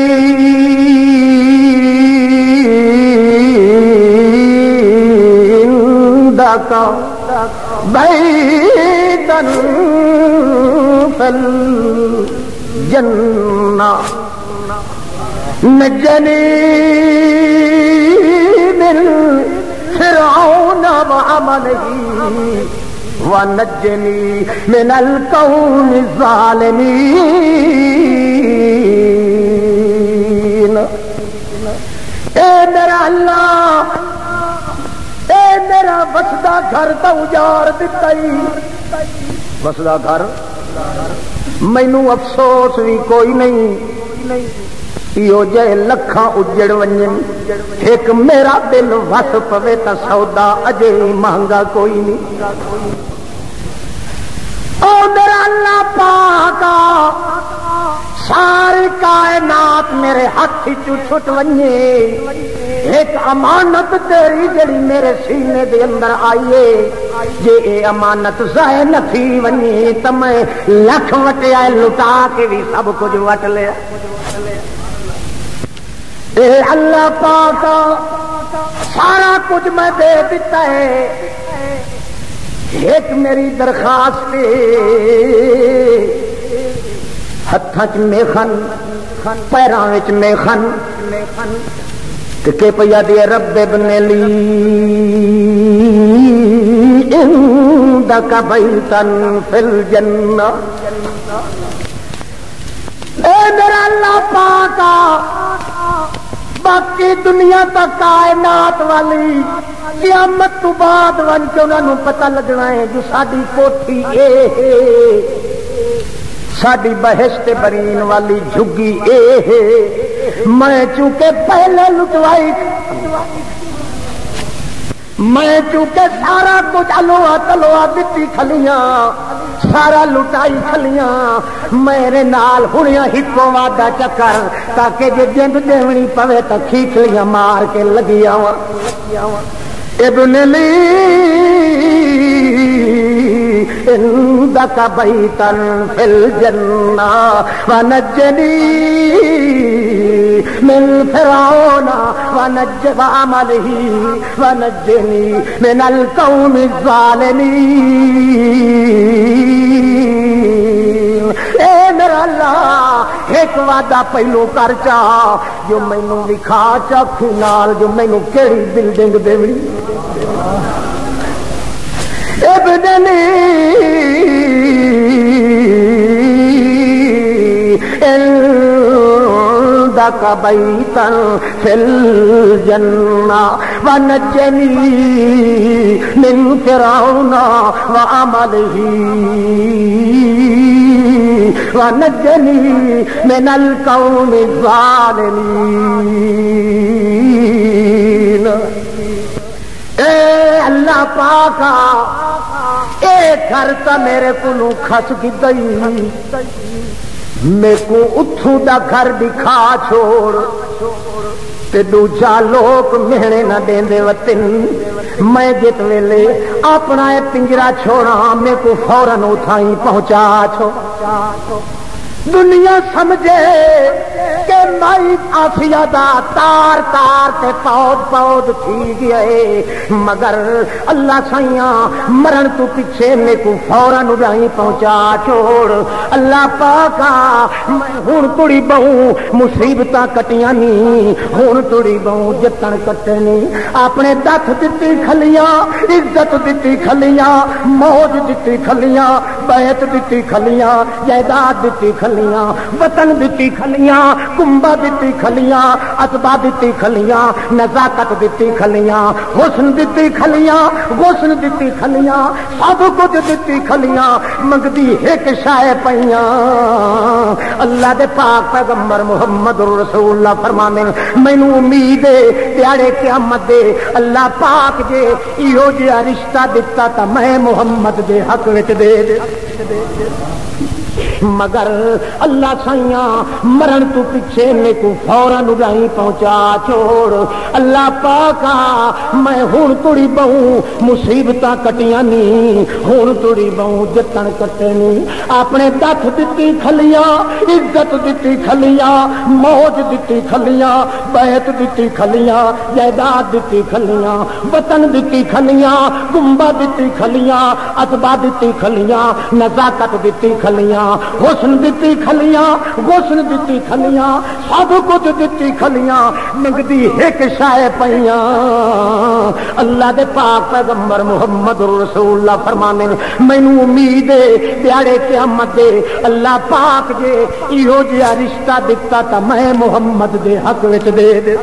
داکا بیتن فل جنہ نجنی من فرعون وعملہ ونجنی من القوم الظالمین اے میرا اللہ اے میرا وسدا گھر تو اجاڑ دتا ہی وسدا گھر مینوں افسوس بھی کوئی نہیں یہ جے لکھاں اجڑ ونجن ایک میرا دل وس پوے تا سودا اجے مہنگا کوئی نہیں او میرا اللہ پاکا ساری کائنات میرے ہاتھ چو چھٹ ونجے ایک امانت تیری جڑی میرے سینے دے اندر آئیے جے اے امانت ضائع نہ تھی ونجے تے میں لکھ وٹیا لٹا کے بھی سب کچھ وٹ لیا اے اللہ پاکا سارا کچھ میں دے دیتا ہے ایک میری درخواست ہتھاں چ میخن پیراں وچ میخن کہ پیا دے رب ابن لی عندک بیتن فی الجنہ اے میرا اللہ پاکا باقی دنیا تا کائنات والی قیامت تو بعد ون کے انہوں پتہ لگنا ہے جو ساڈی کوٹھی اے ہے ساڈی بہشت برین والی جھگی اے ہے میں چونکہ پہلے لٹوائی میں چونکہ سارا کچھ الوا تلوا دتی کھلیاں سارا لٹائی کھلیاں میرے نال ہنیاں ہکو وعدہ چکر تاکہ جے جند دیونی پوے تو کھیچلیاں مار کے لگی آواں ابن لی عندک بیتن فی الجنہ ونجنی من فرعون وعملہ ونجنی من القوم الظالمین اے میرا اللہ ایک وعدہ پہلو کر چا جو مینوں دکھا چکھ نال جو مینوں کیڑی بلڈنگ دیوی ابن لی عندک بیتن فی الجنہ ونجنی من فرعون وعملہ ونجنی من القوم الظالمین اے اللہ پاکا اے گھر تا میرے کو کھس گئی میں کو اتھو دا گھر دکھا چھوڑ تے دوجا لوگ مہنے نہ دیندے وطن میں جت ویلے اپنا اے پنجرا چھوڑا میں کو فوراً اتھائی پہنچا چھو دنیا سمجھے کہ مائی آفیہ دا تار تار تے پود پود تھی گئے مگر اللہ سائیاں مرن تو پیچھے میں کو فوراً اڑائی پہنچا چھوڑ اللہ پاکا میں ہون تڑی بہوں مصیبتاں کٹیاں نہیں ہون تڑی بہوں جتن کٹے نہیں اپنے دت دتی کھلیاں عزت دتی کھلیاں موج دتی کھلیاں بیعت دتی کھلیاں جائیداد دتی کھلیاں وطن دتی کھلیاں کنبا دتی کھلیاں اتبا دتی کھلیاں نزاکت دتی کھلیاں حسن دتی کھلیاں غسن دتی کھلیاں سب کچھ دتی کھلیاں منگدی ایک شائے پئیاں اللہ دے پاک پیغمبر محمد رسول اللہ فرمانے مینوں امید ہے پیارے قیامت دے اللہ پاک جے ایہو جہا رشتہ دتا تا میں محمد دے حق وچ دے مگر اللہ سائیاں مرن تو پیچھے میں کو فوراً اگائی پہنچا چھوڑ اللہ پاکا میں ہون تڑی بہوں مصیبتاں کٹیاں نہیں ہون تڑی بہوں جتن کٹے نہیں اپنے دت دتی کھلیاں عزت دتی کھلیاں موج دتی کھلیاں بیت دتی کھلیاں جائیداد دتی کھلیاں وطن دتی کھلیاں گنبا دتی کھلیاں اتبا دتی کھلیاں نزاکت دتی کھلیاں حسن دتی کھلیاں غسن دتی کھلیاں سب کچھ دتی کھلیاں منگدی ایک شے پیاں اللہ دے پاک پیغمبر محمد رسول اللہ فرمانے مینوں امید ہے پیارے قیامت دے اللہ پاک جے ایہو جہا رشتہ دتا تا میں محمد دے حق وچ دے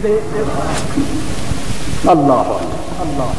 اللہ اللہ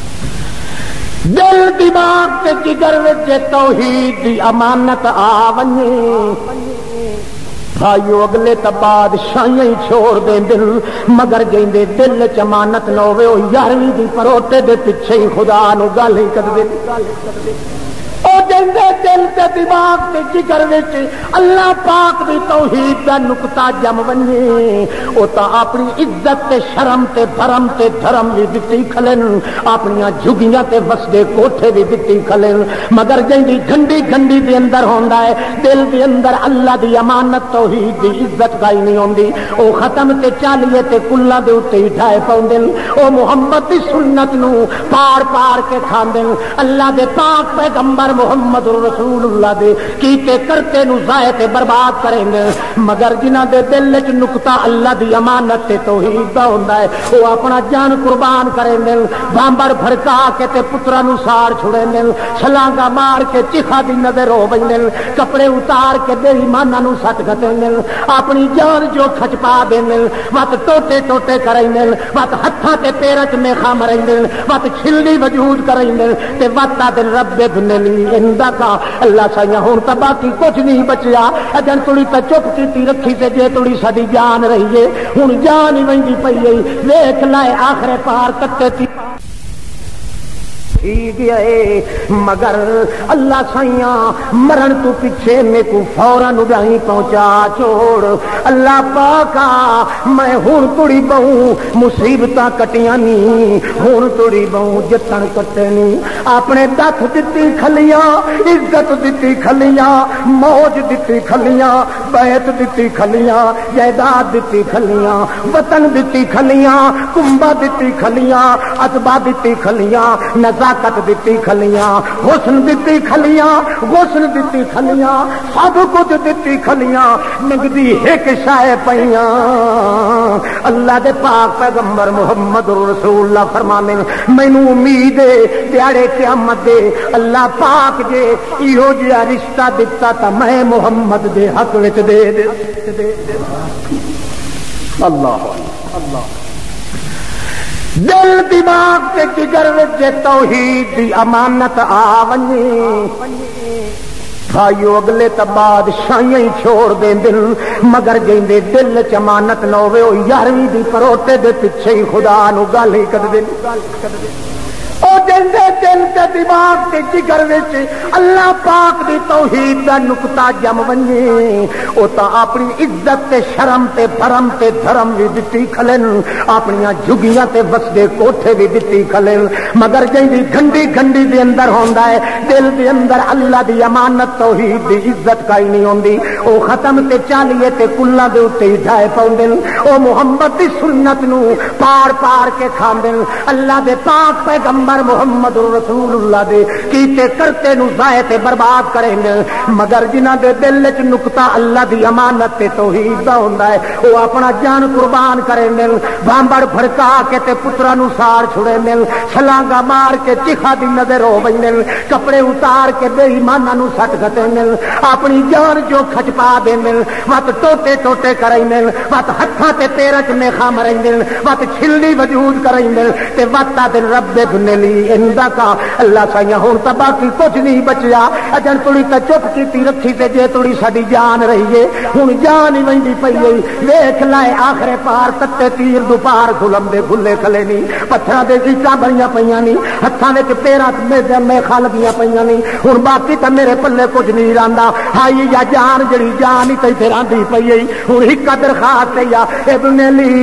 دل دماغ تے جگر وچ توحید دی امانت آ ونجے بھائیو اگلے تا بادشاہیاں ہی چھوڑ دیں دل مگر جیندے دل چ امانت نہ ہوے او یارویں دی پروٹے دے پیچھے ہی خدا نو گل ہی کر دے او جیندے دل تے دماغ تے جگر وچ اللہ پاک دی توحید دا نقطہ جم ونجے او تا اپنی عزت تے شرم تے بھرم تے دھرم بھی دتی کھلن اپنی جھگیاں تے وسدے کوٹھے بھی دتی کھلن مگر جیندی گھنڈی گھنڈی دے اندر ہوندا ہے دل دے اندر اللہ دی امانت توحید دی عزت کائی نہیں ہوندی او ختم تے چالیے تے کلاں دے اوتے ہی ڈھائے پاوندن او محمد دی سنت نو پار پار کے کھاندن اللہ دے پاک پیغمبر محمد رسول اللہ دے کیتے کرتے نو ضائع تے برباد کریں گے مگر جنہاں دے دل وچ نقطہ اللہ دی امانت تے توحید دا ہوندا ہے او اپنا جان قربان کریں گے بامبر بھڑکا کے تے پتراں نو ساڑ چھڑیں گے چھلانگا مار کے چیخا دی نظر ہو ویندے کپڑے اتار کے بے ایماناں نو سٹ گھتیں گے اپنی جان جو کھچ پا دیں گے وقت ٹوٹے ٹوٹے کریں گے وقت ہتھاں تے پیراں تے میخاں مریں گے وقت چھلنی وجود کریں گے تے وقت دل رب دنلی اندا کا اللہ سائیاں ہون تا باقی کچھ نہیں بچیا اجن تڑی تا چپ کیتی رکھی تے جے تڑی ساری جان رہی ہے ہن جان ہی ویندی پئی ہے ویکھ لائے آخر پار کتے تی گیا ہے مگر اللہ سائیاں مرن تو پیچھے میں کو فوراً اگائی پہنچا چھوڑ اللہ پاکا میں ہون تڑی بہوں مصیبتاں کٹیاں نہیں ہون تڑی بہوں جتن کٹے نہیں اپنے دت دتی کھلیاں عزت دتی کھلیاں موج دتی کھلیاں بیت دتی کھلیاں جائیداد دتی کھلیاں وطن دتی کھلیاں کنبا دتی کھلیاں اتبا دتی کھلیاں نزاکت دتی کھلیاں حسن دتی کھلیاں غسن دتی کھلیاں سب کچھ دتی کھلیاں منگدی ایک شے پیاں اللہ دے پاک پیغمبر محمد رسول اللہ فرمانے مینوں امید ہے پیارے قیامت دے اللہ پاک جے ایہو جہا رشتہ دتا تا میں محمد دے حق وچ دے اللہ اللہ دل دماغ تے جگر وچ توحید دی امانت آ ونجے بھائیو اگلے تا بادشاہیاں ہی چھوڑ دیں دل مگر جیندے دل چ امانت نہ ہوے او یارویں دی پروٹے دے پیچھے ہی خدا نو گل ہی کر دے او جیندے دل تے دماغ تے جگر وچ اللہ پاک دی توحید دا نقطہ جم ونجے او تا اپنی عزت تے شرم تے بھرم تے دھرم بھی دتی کھلن اپنی جھگیاں تے وسدے کوٹھے بھی دتی کھلن مگر جیندی گھنڈی گھنڈی دے اندر ہوندا ہے دل دے اندر اللہ دی امانت توحید دی عزت کائی نہیں ہوندی او ختم تے چالیے تے کلاں دے اوتے ہی ڈھائے پاوندن او محمد دی سنت نو پار پار کے کھاندن اللہ دے پاک پیغمبر محمد رسول اللہ دے کیتے کرتے نو ضائع تے برباد کریں گے مگر جنہاں دے دل وچ نقطہ اللہ دی امانت تے توحید دا ہوندا ہے او اپنا جان قربان کریں گے بامبڑ بھڑکا کے تے پتراں نو ساڑ چھڑیں گے چھلانگا مار کے چیخا دی نظر ہو ویندے کپڑے اتار کے بے ایماناں نو سٹ گھتیں گے اپنی جان جو کھچ پا دیں گے وقت ٹوٹے ٹوٹے کریں گے وقت ہتھاں تے پیراں تے میخاں مریں گے وقت چھلنی وجود کریں گے تے وقت دل رب دنیا لی عندک اللہ سائیاں ہن تا باقی کچھ نہیں بچیا اجن تڑی تے چپ کیتی رکھی تے جے تڑی ساڈی جان رہی ہے ہن جان ہی ویندی پئی ہے ویکھ لائے آخرے پار تتے تیر دوپار ظلم دے گھلے کھلے نہیں پتھراں دے اینٹاں بنیاں پیاں نہیں ہتھاں وچ پیراں میں کھلدیاں پیاں نہیں ہن باقی تے میرے پلے کچھ نہیں رہندا ہائی یا جان جڑی جان ہی تے پھر آندی پئی ہے ہن ایک درخواست ہے یا ابن لی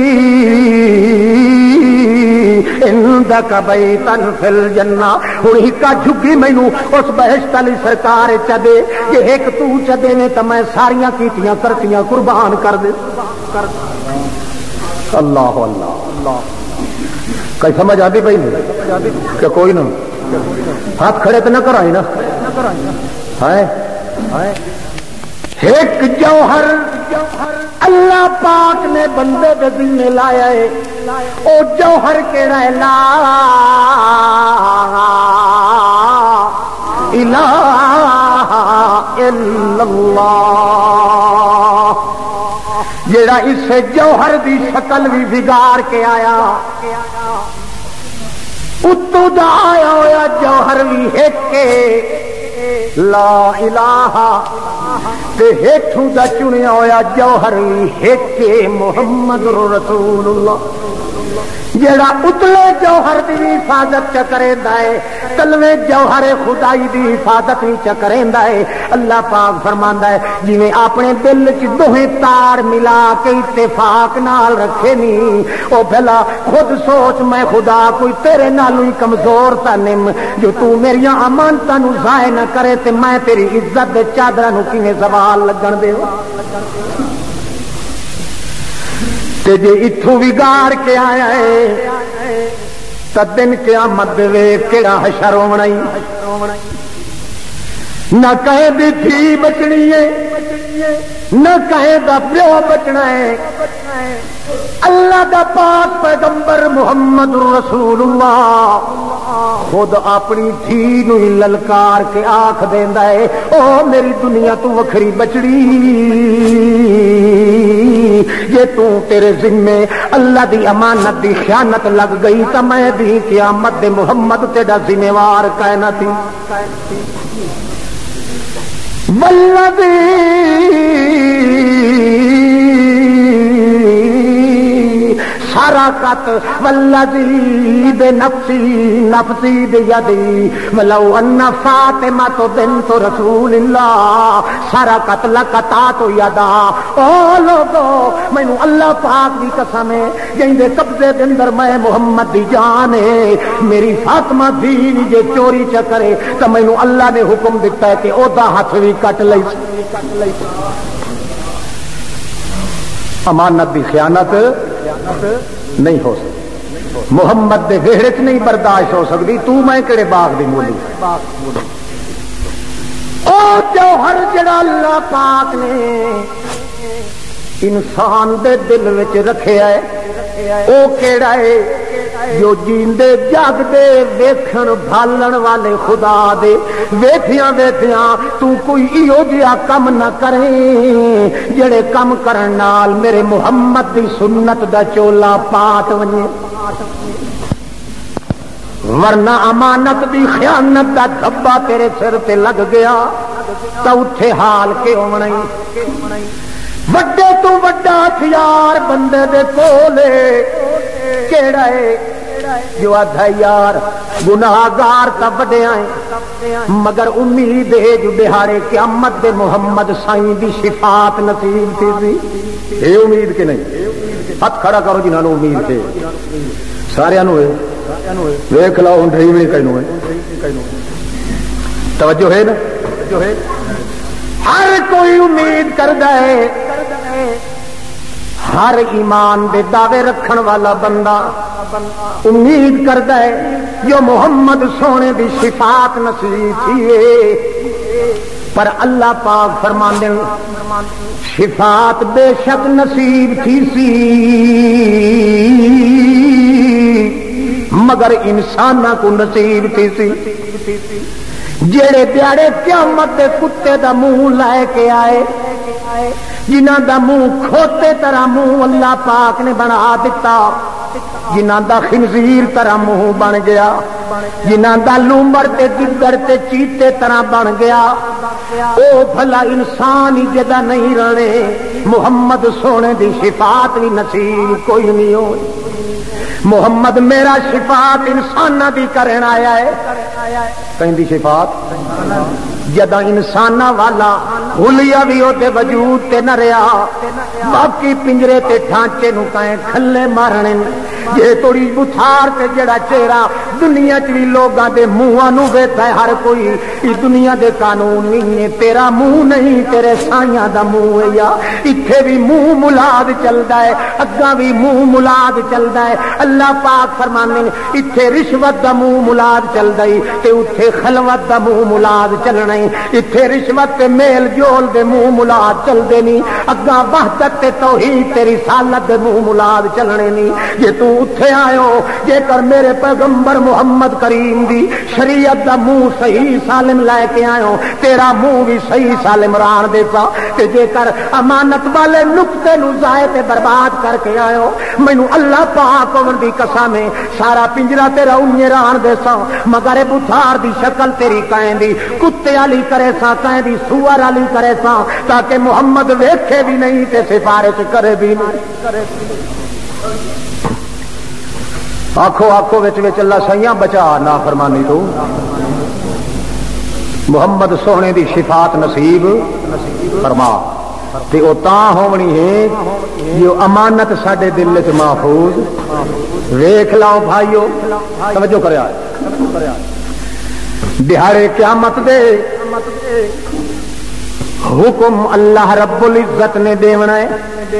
عندک بیتن فی الجنہ ہن ایک جھگی مینوں اس بہشت علی سرکار چ دے کہ ایک تو چ دیویں تے میں ساریاں کیتیاں کرتیاں قربان کر دے اللہ اللہ اللہ کئی سمجھ آتی پئی نہیں کہ کوئی نہ ہاتھ کھڑے تو نہ کرائیں نا ایک جوہر اللہ پاک نے بندے دے دل میں لایا ہے او جوہر کیڑا ہے لا الہ الا اللہ جیڑا اس جوہر دی شکل بھی بگاڑ کے آیا اتو دا آیا ہویا جوہر بھی ایک لا الہ تے ہیٹھوں دا چنیا ہویا جوہر بھی ایک محمد رسول اللہ جیڑا اتلے جوہر دی حفاظت چ کریندا ہے تلوے جوہر خدائی دی حفاظت بھی چ کریندا ہے اللہ پاک فرماندا ہے جویں اپنے دل وچ دوہیں تار ملا کے اتفاق نال رکھے نہیں او بھلا خود سوچ میں خدا کوئی تیرے نالوں ہی کمزور تا نیم جو تو میریاں امانتاں نو ضائع نہ کرے تے میں تیری عزت دے چادراں نو کیویں زوال لگن دے تے جے اتھوں وگاڑ کے آیا ہے تا دن قیامت دے ویکھ کیڑا حشر ہونا ہی نہ کہیں دی تھی بچنی ہے نہ کہیں دا پیو بچنا ہے اللہ دا پاک پیغمبر محمد رسول اللہ خود اپنی دھی نو للکار کے آنکھ دیندا ہے او میری دنیا تو وکھری بچڑی یہ تو تیرے ذمے اللہ دی امانت دی خیانت لگ گئی تا میں دی قیامت دے محمد تیرا ذمہ وار کائنا تھی والذی سرقت والذی بنفسی نفسی بیدی ولو ان فاطمہ بنت رسول اللہ سرقت لقطعت یدا او لوگو مینوں اللہ پاک دی قسم ہے جن دے قبضے دے اندر میں محمد دی جان ہے میری فاطمہ دی جے چوری چ کرے تے مینوں اللہ نے حکم دیتا ہے کہ او دا ہاتھ بھی کٹ لئی امانت دی خیانت نہیں ہو سکتی محمد دے ویڑے چ نہیں برداشت ہو سکتی تو میں کہڑے باغ دی مولی او جوہر جڑا اللہ پاک نے انسان دے دل وچ رکھیا ہے او کیڑا ہے جو جیندے جاگدے ویکھن بھالن والے خدا دے ویکھیاں ویکھیاں تو کوئی ایہو جہا کم نہ کرے جڑے کم کرن نال میرے محمد دی سنت دا چولا پاٹ ونجے ورنہ امانت دی خیانت دا دھبا تیرے سر تے لگ گیا تا اٹھے حال کے ہونا ہی وڈے تو وڈا ہتھیار بندے دے کولے کیڑا ہے جو آدھا یار گناہگار تا بڑے آئیں مگر امید ہے جو دہاڑے قیامت دے محمد سائیں دی شفاعت نصیب تھی اے امید کے نہیں ہاتھ کھڑا کرو جنہاں نو امید ہے سارے نو ہے ویکھ لاؤ ہن ڈھئی وی کینو ہے توجہ ہے نا ہر کوئی امید کردا ہے ہر ایمان دے دعوے رکھن والا بندہ امید کردا ہے جو محمد سونے دی شفاعت نصیب تھی پر اللہ پاک فرماندے شفاعت بے شک نصیب تھی سی مگر انساناں کو نصیب تھی سی جڑے پیارے قیامت دے کتے دا منہ لے کے آئے جنہاں دا منہ کھوتے طرح منہ اللہ پاک نے بنا دیتا جنہاں دا خنزیر طرح منہ بن گیا جنہاں دا لومڑ تے گدڑ تے چیتے طرح بن گیا او بھلا انسان ہی جدا نہیں رہنے محمد سونے دی شفاعت بھی نصیب کوئی نہیں ہوئی محمد میرا شفاعت انسانہ دی کرن آیا ہے کہیں دی شفاعت جدا انسانہ والا حلیہ بھی ہوتے وجود تے نہ رہا باقی پنجرے تے ڈھانچے نو کہیں کھلے مارنے یہ توڑی بچھار تے جڑا چہرہ دنیا چوی لوگاں دے منہاں نو ویکھدا ہے ہر کوئی اس دنیا دے قانون نہیں ہے تیرا منہ نہیں تیرے سائیاں دا منہ ہے یا اتھے بھی منہ ملاد چلدا ہے اگاں بھی منہ ملاد چلدا ہے اللہ پاک فرماندے نے اتھے رشوت دا منہ ملاد چلدا ہے تے اتھے خلوت دا منہ ملاد چلنا ہے اتھے رشوت تے میل جول دے منہ ملاد چلدے نہیں اگاں وحدت تے توحید تے رسالت دے منہ ملاد چلنے نہیں جے تو اتھے آئے ہو جے کر میرے پیغمبر محمد کریم دی شریعت دا منہ صحیح سالم لے کے آئے ہو تیرا منہ بھی صحیح سالم ران دیتا کہ جے کر امانت والے نقطے نو ضائع تے برباد کر کے آئے ہو مینوں اللہ پاک دی قسم ہے سارا پنجرا تیرا انجے ران دے سا مگر بتھار دی شکل تیری کہیں دی کتے والی کرے سا کہیں دی سور والی کرے سا تاکہ محمد ویکھے بھی نہیں تے سفارش کرے بھی نہیں آنکھوں آنکھوں وچ وچ اللہ سیاں بچا نافرمانی تو محمد سونے دی شفاعت نصیب فرما تے او تاں ہونی ہے جو امانت ساڈے دل وچ محفوظ ویکھ لاؤ بھائیو توجہ کریا دہاڑے قیامت دے حکم اللہ رب العزت نے دیونا ہے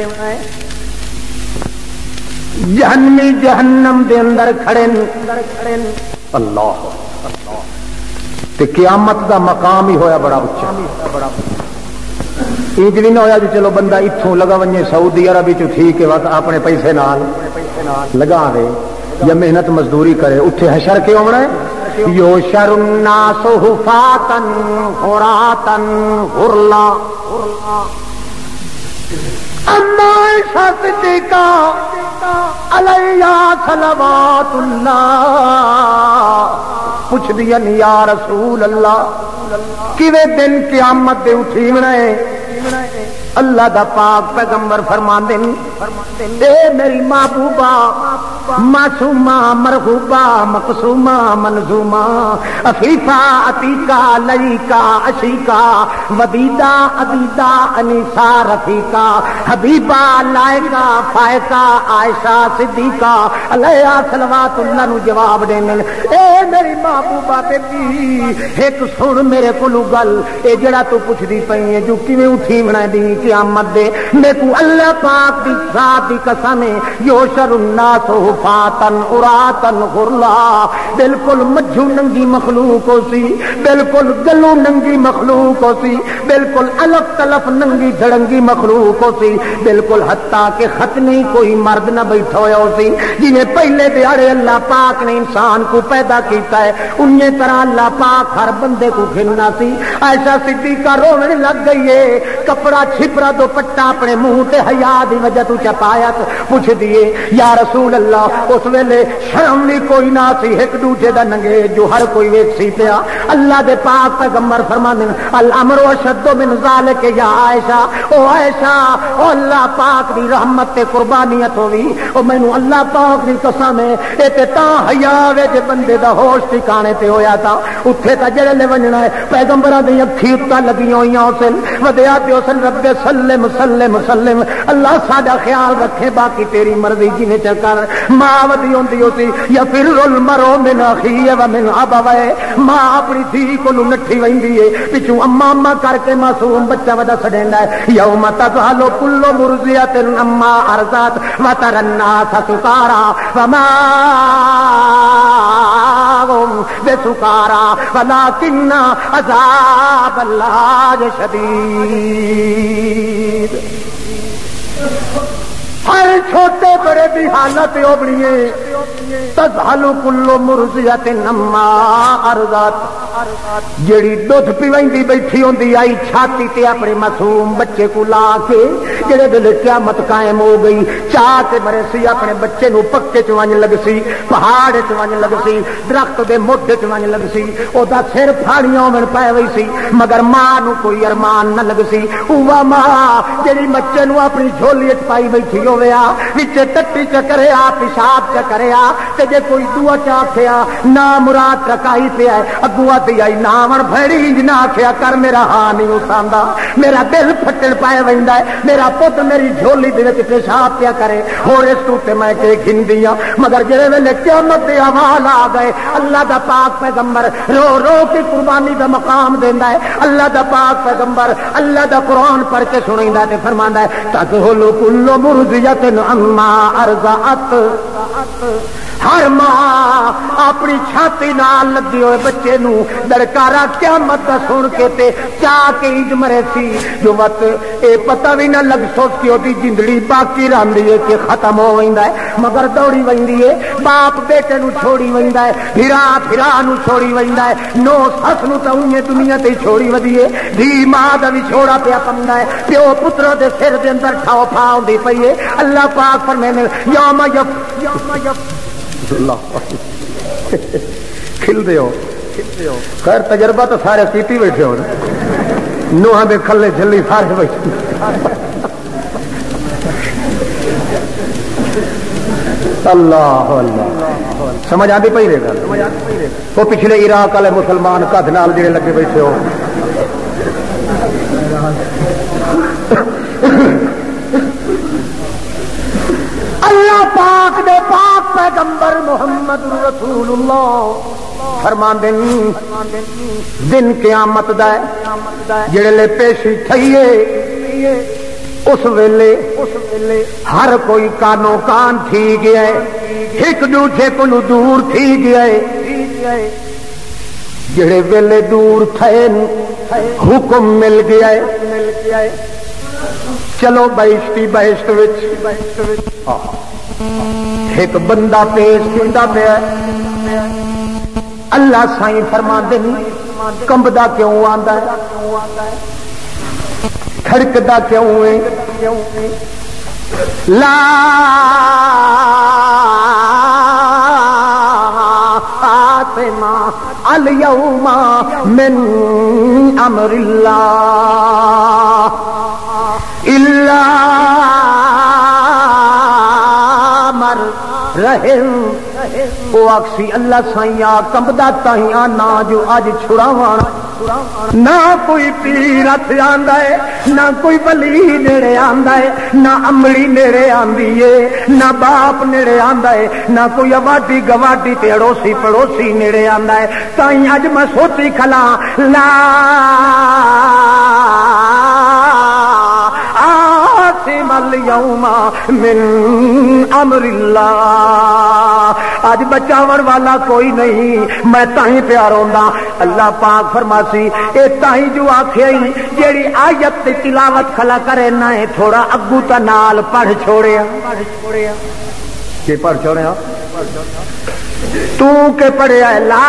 جہنمی جہنم دے اندر کھڑے اللہ تے قیامت دا مقام ہی ہویا بڑا اچا انج بھی نہ ہویا جی چلو بندہ اتھوں لگا ونجے سعودی عربی چ ٹھیک ہے وقت اپنے پیسے نال لگا دے یا محنت مزدوری کرے اٹھے حشر کے ہونا ہے یوشر الناس حفاتن حراتن غرلا اما عائشہ صدیقہ علیہا صلوات اللہ پوچھ دیا یا رسول اللہ کیویں دن قیامت دے اٹھی بنائے اللہ دا پاک پیغمبر فرماندے اے میری محبوبہ معصومہ مرغوبہ مقصومہ منظومہ عفیفہ عتیقہ لئیقہ عشیقہ ودیدہ عبیدہ انیسہ رفیقہ حبیبہ لائقہ فائقہ عائشہ صدیقہ علیہ صلوات اللہ نو جواب دینے اے میری محبوبہ بیٹی ایک سن میرے کولو گل اے جڑا تو پوچھ دی پئی ہے جو کیویں اٹھی بنا دی قیامت دے میں کو اللہ پاک دی ذات دی قسم ہے یوشر الناس حفاتن عراتن غرلا بالکل مجھو ننگی مخلوق ہو سی بالکل گلو ننگی مخلوق ہو سی بالکل الف تلف ننگی دھڑنگی مخلوق ہو سی بالکل حتیٰ کہ خط نہیں کوئی مرد نہ بیٹھا ہوا ہو سی جنہیں پہلے دیہڑے اللہ پاک نے انسان کو پیدا کیتا ہے انہی طرح اللہ پاک ہر بندے کو گھننا سی عائشہ صدیقہ رونے لگ گئی ہے کپڑا چھپرا دوپٹہ اپنے منہ تے حیا دی وجہ تو چپایا پوچھ دیے یا رسول اللہ اس ویلے شرم بھی کوئی نہ سی ایک دوجے دا ننگے جو ہر کوئی ویکھ سی پیا اللہ دے پاک پیغمبر فرماندے الامر اشد من ذالک یا عائشہ او عائشہ او اللہ پاک دی رحمت تے قربانیت ہوئی او مینوں اللہ پاک دی قسم ہے اے تے تاں حیا وچ بندے دا ہوش ٹھکانے تے ہویا تا اوتھے تا جڑے لے ونجنا ہے پیغمبراں دی اکھیں اُتا لگیاں ہویاں حسین ودیا تے حسین رب سلم سلم سلم اللہ ساڈا خیال رکھے باقی تیری مرضی جنے چکر ماں ودی ہوندی ہوسی یا پھر المرء من اخیہ و من ابویہ ماں اپنی دھی کو نٹھی ویندی ہے پچھوں اما اما کر کے معصوم بچہ ودا سڈیندا ہے یوم تذہل کل مرضیۃ اما ارضات وتری الناس سکارا وما هم بسکارا ولکن عذاب اللہ شدید ہر چھوٹے بڑے کی حالت ہو بڑی ہے تذہل کل مرضیۃ عما ارضعت جیڑی دودھ پیوندی بیٹھی ہوندی آئی چھاتی تے اپنے معصوم بچے کو لا کے جڑے ویلے قیامت قائم ہو گئی چاہ کے مرے سی اپنے بچے نو پکے چوانج لگ سی پہاڑ چوانج لگ سی درخت دے موڈے چوانج لگ سی او دا سر پھاڑیاں من پے وئی سی مگر ماں نو کوئی ارمان نہ لگ سی اوہ ماں جڑی بچے نو اپنی جھولی وچ پائی بیٹھی ہوے آ وچ ٹٹی چکریا پیشاب چکریا تے جے کوئی دعا چاکھیا نا مراد رکائی پیا اگوا تے آئی ناون بھڑی نہ آکھیا کر میرا ہاں نہیں اساندا میرا دل پھٹن پائے ویندا ہے میرا پت میری جھولی دے وچ پیشاب پیا کرے ہور اس تو تے میں کہ گھندیاں مگر جڑے ویلے قیامت دے احوال آ گئے اللہ دا پاک پیغمبر رو رو کے قربانی دا مقام دیندا ہے اللہ دا پاک پیغمبر اللہ دا قرآن پڑھ کے سنیندا تے فرماندا ہے تذہل کل مرضیۃ عما ارضعت ہر ماں اپنی چھاتی نال لگے ہوئے بچے نو دڑکارا قیامت دا سن کے تے چاہ کے اج مرے سی جو وقت اے پتہ بھی نہ لگ سوچ کے اودی زندگی باقی رہندی ہے کہ ختم ہو ویندا ہے مگر دوڑی ویندی ہے باپ بیٹے نو چھوڑی ویندا ہے بھرا نو چھوڑی ویندا ہے نو سس نو تے انہی دنیا تے چھوڑی ودی ہے دھی ماں دا بھی چھوڑا پیا پندا ہے پیو پتر دے سر دے اندر ٹھاؤ پھا ہوندی پئی ہے اللہ پاک فرمانے یوم یف اللہ کھل دیو خیر تجربہ تو سارے کیتی بیٹھے ہو نوہاں دے کھلے جھلی سارے بیٹھے اللہ اللہ سمجھ آتی پئی رہے گا وہ پچھلے عراق والے مسلمان کدھ نال جڑے لگے بیٹھے ہو اللہ پاک دے پاک پیغمبر محمد رسول اللہ فرماندے دن قیامت دا جڑے لے پیشی تھئیے اس ویلے ہر کوئی کانوں کان تھی گیا ہے ایک دوسرے کو دور تھی گیا ہے جڑے ویلے دور تھے حکم مل گیا ہے چلو بہشتی بہشت وچ ایک بندہ پیش کیتا پیا اللہ سائیں فرماندے کمبدا کیوں آندا ہے کھڑکدا کیوں ہے لا آتما الیوم من امر اللہ الا مر رحم وہ آکسی اللہ سائیاں کمبدا تائیاں نہ جو اج چھڑاوانا نہ کوئی پیر ہتھ آندا ہے نہ کوئی ولی نیڑے آندا ہے نہ امڑی نیڑے آندی ہے نہ باپ نیڑے آندا ہے نہ کوئی آبادی گواڈی تے اڑوسی پڑوسی نیڑے آندا ہے تائیں اج میں سوچی کھلا لا آسم اليوم من امر اللہ اج بچاون والا کوئی نہیں میں تائیں پیار ہوندا اللہ پاک فرماسی اے تائیں جو آکھے جیڑی آیت تے تلاوت کھلا کرے نہ تھوڑا اگو تا نال پڑھ چھوڑیا کہ پڑھ چھوڑیا تو کہ پڑھیا لا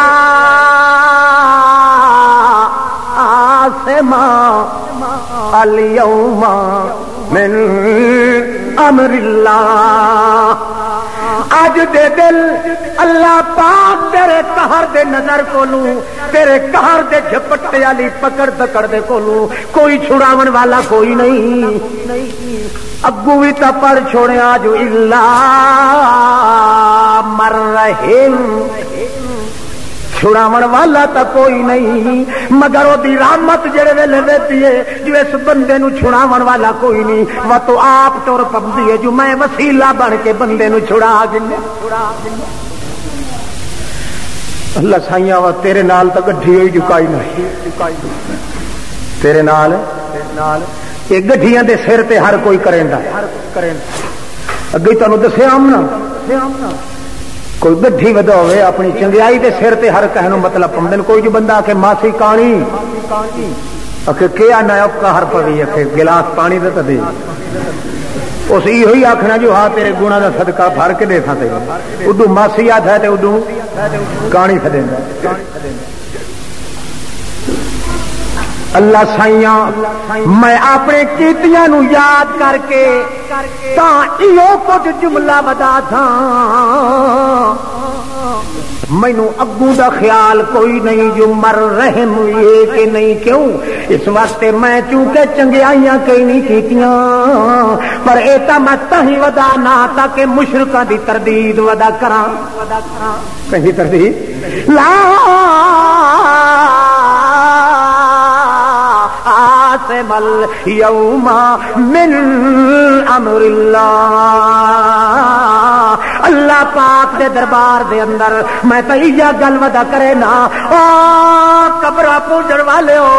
آسما اليوم من امر اللہ اج دے دل اللہ پاک تیرے قہر دے نظر کولوں تیرے قہر دے جھپٹے والی پکڑ دکڑ دے کولوں کوئی چھڑاون والا کوئی نہیں اگو بھی تا پڑھ چھوڑیا جو الا مر رحم چھڑاون والا تا کوئی نہیں مگر وہ دی رحمت جڑے ویلے دیتی ہے جو اس بندے نو چھڑاون والا کوئی نہیں وہ تو آپ طور پبدی ہے جو میں وسیلہ بن کے بندے نو چھڑا گنے اللہ سائیاں وا تیرے نال تا گڈھی ہوئی جکائی نہیں تیرے نال یہ گڈھیاں دے سر تے ہر کوئی کریندا اگے تانوں دسیا آمنا کوئی گڈھی ودا ہوئے اپنی چنگیائی دے سر تے ہر کہنوں مطلب پمدن کوئی جو بندہ کہ ماسی کانی کیا نیا قہر پوی گلاس پانی دے تو دے اس یہ آخنا جو ہاں تیرے گنا کا صدقہ بھر کے دے سا ادو ماسی یاد ہے تو ادو کہانی کھدے اللہ سائیاں میں اپنے کیتیاں نو یاد کر کے تاں ایو کچھ جملہ بتا تھا مینو اگوں دا خیال کوئی نہیں جو مر رحم یہ کہ نہیں کیوں اس واسطے میں چونکہ چنگیائیاں کئی نہیں کیتیاں پر ایتا میں تہی ودا نہ تاکہ مشرکاں دی تردید ودا کراں کہیں تردید لا عاصم اليوم من امر اللہ اللہ پاک دے دربار دے اندر میں تو یہ گل ودا کرے نا او قبرہ پوجن والے ہو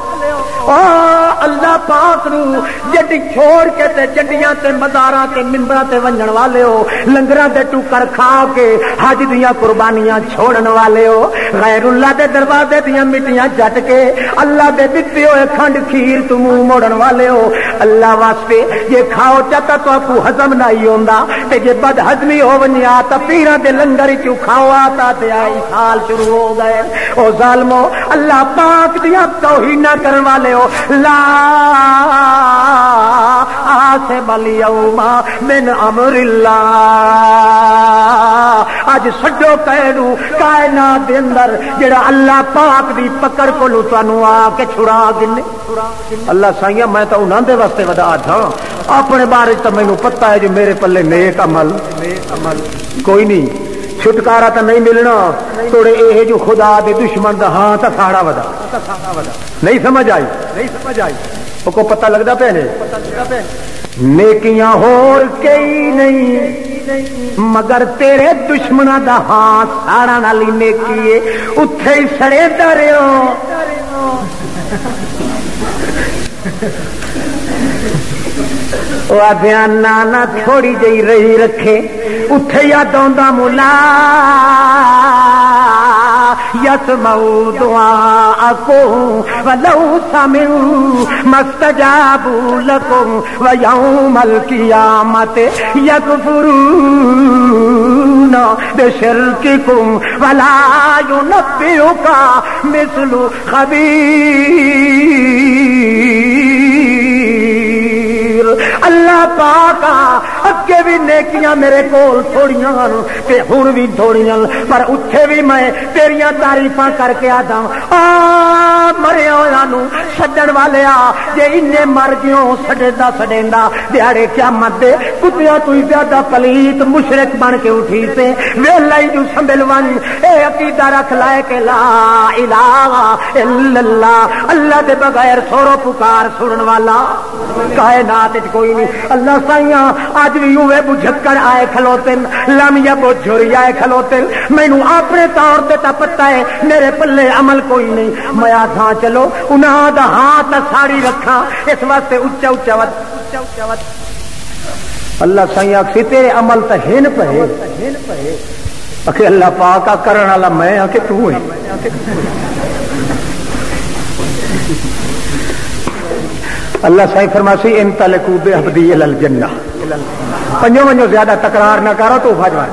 اللہ پاک نو جڈی چھوڑ کے تے جڈیاں تے مزاراں تے منبراں تے ونجن والے ہو لنگراں تے ٹکر کھا کے حج دیاں قربانیاں چھوڑن والے ہو غیر اللہ دے دروازے دیاں مٹیاں جٹ کے اللہ دے دتے ہوئے کھنڈ کھیر تو منہ موڑن والے ہو اللہ واسطے یہ کھاؤ چاہتا تو آپ کو ہضم نہیں ہوندا تے جے بد ہضمی ہو ونیا تا پیراں دے لنگر چوں کھاؤ آتا تے آئی سال شروع ہو گئے او ظالمو اللہ پاک دیاں توہین نہ کرن والے لا عاصم اليوم من امر اللہ اج سڈو کہنو کائنات دے اندر جڑا اللہ پاک دی پکڑ کولو تانوں آ کے چھڑا گنے اللہ سائیاں میں تو انہاں دے واسطے ودا تھا اپنے بارے تو مینوں پتہ ہے جو میرے پلے نیک عمل کوئی نہیں چھٹکارا تو نہیں ملنا توڑے اے جو خدا دے دشمن دا ہاں تا ساڑا ودا نہیں سمجھ آئی وہ کو پتہ لگدا پہ نے نیکیاں ہور کئی نہیں مگر تیرے دشمناں دا ہاں ساڑا والی نیکی ہے اتھے ہی سڑے درو نانا تھوڑی جی رہی رکھے اٹھے یادوں دا ملا یسمعوا دعاءکم ولو سمعوا مستجابوا لکم ویوم القیامت یکفرون بشرککم ولا ینبئک مثل خبیر اللہ پاک اگے بھی نیکیاں میرے کول تھوڑیاں تے ہن بھی تھوڑیاں پر اتھے بھی میں تیریاں تعریفاں کر کے آدا مرے ہویاں نو چھڈن والے آ جے انے مر گیوں سڈیندا سڈیندا دیہاڑے قیامت دے کتیاں تو زیادہ پلیت مشرک بن کے اٹھی سے ویلا ہی جو سنبھل ون اے عقیدہ رکھ لائے کہ لا الہ الا اللہ اللہ دے بغیر سورو پکار سنن والا کائنات کوئی نہیں اللہ سائیاں آج بھی ہوئے بجھکڑ آئے کھلوتے لم یا بجھوری آئے کھلوتے میں نو اپنے طور تے تا پتہ ہے میرے پلے عمل کوئی نہیں میں آدھا چلو انہاں دا ہاتھ ساڑی رکھا اس واسطے اچھا اچھا وقت اللہ سائیاں سی تیرے عمل تا ہن پہے اکھے اللہ پاکا کرن والا میں ہاں کہ تو ہے اللہ صحیح فرماسی انطلقوا بعبدی الی الجنہ پنجو زیادہ تکرار نہ کرو تو بھاجوان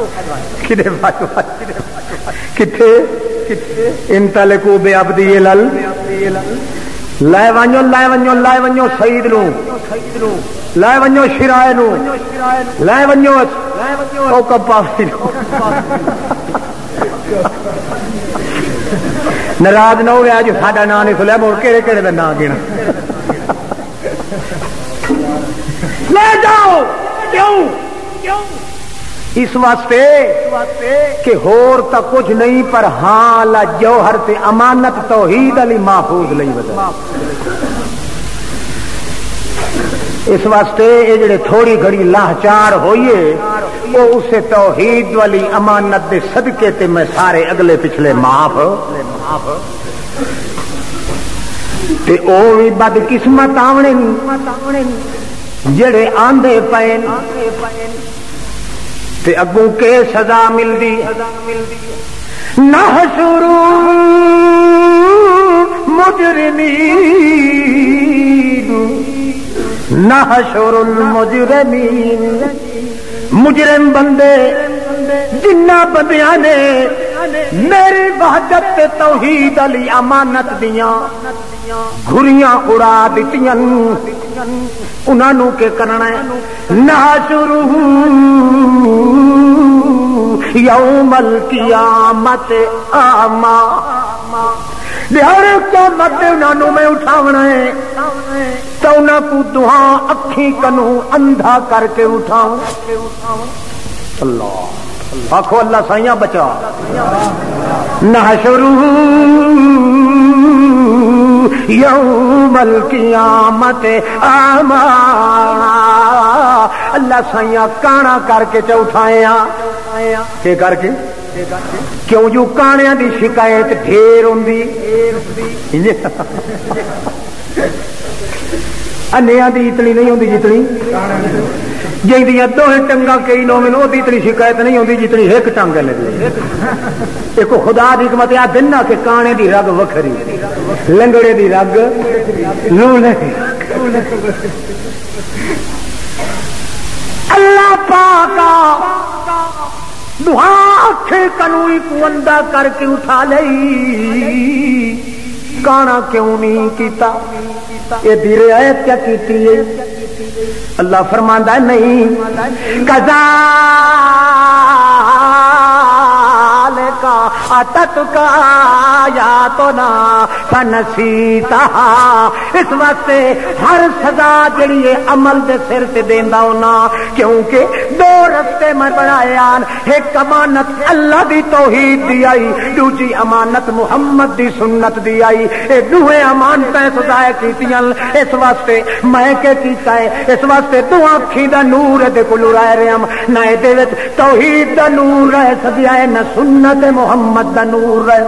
کتھے انطلقوا بعبدی الی لائے ونجو سعید نو لائے ونجو شرائے نو لائے ونجو او کپاسی نو ناراض نہ ہو گیا جو ساڈا نام نہیں سنیا مڑ کہڑے کہڑے دا نام گنا لے جاؤ کیوں اس واسطے کہ ہور تا کچھ نہیں پر ہاں لا جوہر تے امانت توحید علی محفوظ لئی ودا اس واسطے یہ جڑے تھوڑی گھڑی لاہچار ہوئیے وہ اسے توحید والی امانت دے صدقے تے میں سارے اگلے پچھلے معاف تے او بھی بد قسمت آونے جڑے آندے پین تے اگوں کے سزا ملدی نحشر المجرمین نحشر المجرمین مجرم بندے جنہ بندیاں نے میری وحدت تے توحید علی امانت دیاں گھریاں اڑا دتیاں انہاں نو کے کرنا ہے نحشر یوم القیامت اعما دیار قیامت انہاں نو میں اٹھاونا ہے تو انہاں کو دعا اکھیں کنوں اندھا کر کے اٹھاؤں اللہ آخو اللہ سائیاں بچا نحشرہ یوم القیامت اعما اللہ سائیاں کانا کر کے اٹھائیں کہ کر کے کیوں جو کانیاں دی شکایت ڈھیر ہوندی انیاں دی اتنی نہیں ہوندی جتنی جہاں دو ٹنگا کئی نو میں وہ اتنی شکایت نہیں ہوتی جتنی ایک ٹنگ لگی ایک خدا دی حکمت آ دن کہ کانے دی رگ وکھری لنگڑے دی رگ اللہ پاک دعا اکھے کنوئی کو اندھا کر کے اٹھا لئی کانا کیوں نہیں کیتا یہ دی رعایت کیا کیتی ہے اللہ فرماندا ہے نہیں کذالک اتتک آیاتنا فنسیتھا اس واسطے ہر سزا جڑی ہے عمل دے سر تے دیندا ہونا کیونکہ دو رستے میں بنائے آن ایک امانت اللہ دی توحید دی آئی دوجی امانت محمد دی سنت دی آئی اے دوہے امانتیں سزا کیتیاں اس واسطے میں کہ کیتا ہے اس واسطے تو آنکھی دا نور دے کولو رہ رہے ہم نہ دے وچ توحید دا نور رہ سکیا ہے نہ سنت محمد دا نور رہ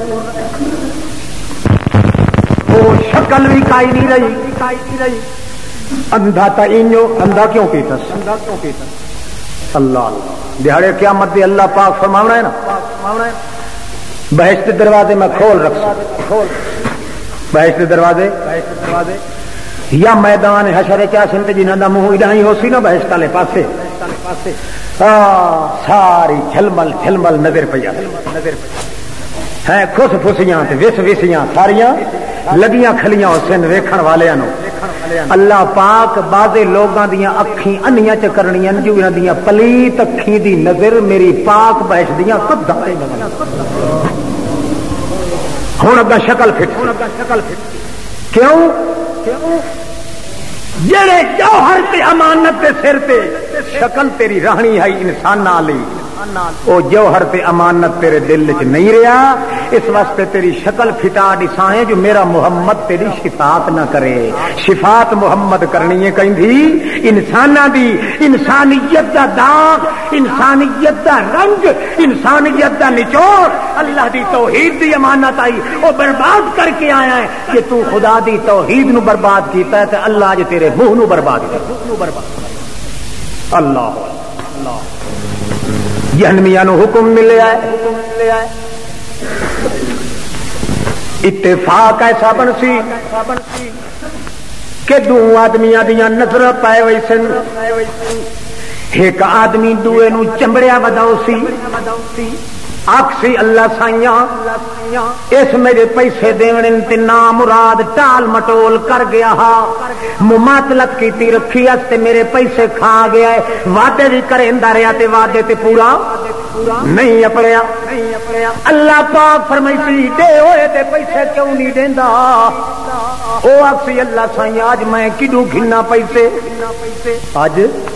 وہ شکل بھی کائی نہیں رہی اندھا تا اینو اندھا کیوں کیتا اللہ دیہڑے قیامت دی اللہ پاک فرماونا ہے نا بہشت دروازے میں کھول رکھ بہشت دروازے یا میدان حشر کیا سنتے جنہاں دا منہ اڈائی ہو سی نا بہشت والے پاسے ساری جھلمل جھلمل نظر پیا ہے خس فسیاں تے وس وسیاں ساریاں لگیاں کھلیاں حسین ویکھن والیاں نو اللہ پاک بعضے لوگاں دیاں اکھیں انیاں چ کرنیاں جو انہاں دیاں پلیت اکھیں دی نظر میری پاک بہشت دیاں قداں ہن اگا شکل پھٹ کیوں جڑے جوہر تے امانت دے سر تے شکل تیری رہنی ہے انسان والی او جوہر تے امانت تیرے دل وچ نہیں رہا اس واسطے تیری شکل پھٹا ڈسائیں جو میرا محمد تیری شفاعت نہ کرے شفاعت محمد کرنی ہے کہندی انساناں دی انسانیت دا داغ انسانیت دا رنگ انسانیت دا نچوڑ اللہ دی توحید دی امانت آئی او برباد کر کے آیا ہے کہ تو خدا دی توحید نو برباد کیتا ہے تے اللہ اج تیرے منہ نو برباد کر اللہ جہنمیاں نو حکم ملیا ہے اتفاق ایسا بن سی کہ دو آدمیاں دیاں نظر پائے ہوئی سن ایک آدمی دوے نو چمڑیا وداؤ سی آکسی اللہ سائیاں اس میرے پیسے دیونے تے نام مراد ٹال مٹول کر گیا ہا مماثلت کیتی رکھی اس تے میرے پیسے کھا گیا ہے وعدے بھی کریندا رہیا تے وعدے تے پورا نہیں اپڑیا اللہ پاک فرمائسی دے ہوئے تے پیسے کیوں نہیں دیندا او آکسی اللہ سائیاں آج میں کڈو گھنا پیسے آج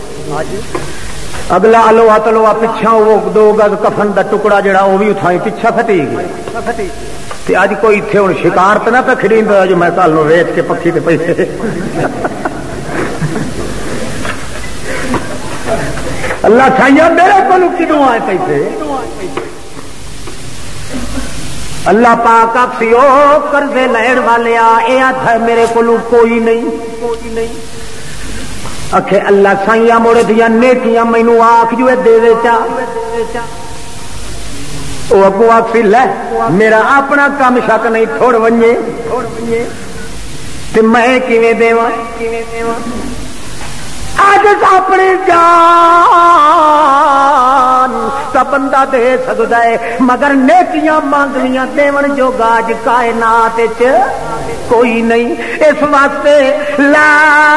اگلا الوا تلوا پچھا وہ 2 گز کفن دا ٹکڑا جڑا وہ بھی اتھائی پیچھا پھٹی گئی تے اج کوئی ایتھے ہن شکار تے نہ پہ کھڑیندا جو میں کل نو ویچ کے پکھی تے پیسے اللہ سائیاں میرے کولوں کیوں آئے پیسے اللہ پاک آکسی او قرضے لین والے اے آتھا میرے کولوں کوئی نہیں اکھے اللہ سائیاں موڑے دیا نیکیاں مینوں آکھ جو دے چا وہ اگو آخسی لے میرا اپنا کام شک نہیں تھوڑ ونجے تے میں کیویں دیواں اج اپنی جان تا بندہ دے سکدا ہے مگر نیکیاں مانگنیاں دیون جو گاج کائنات وچ کوئی نہیں اس واسطے لا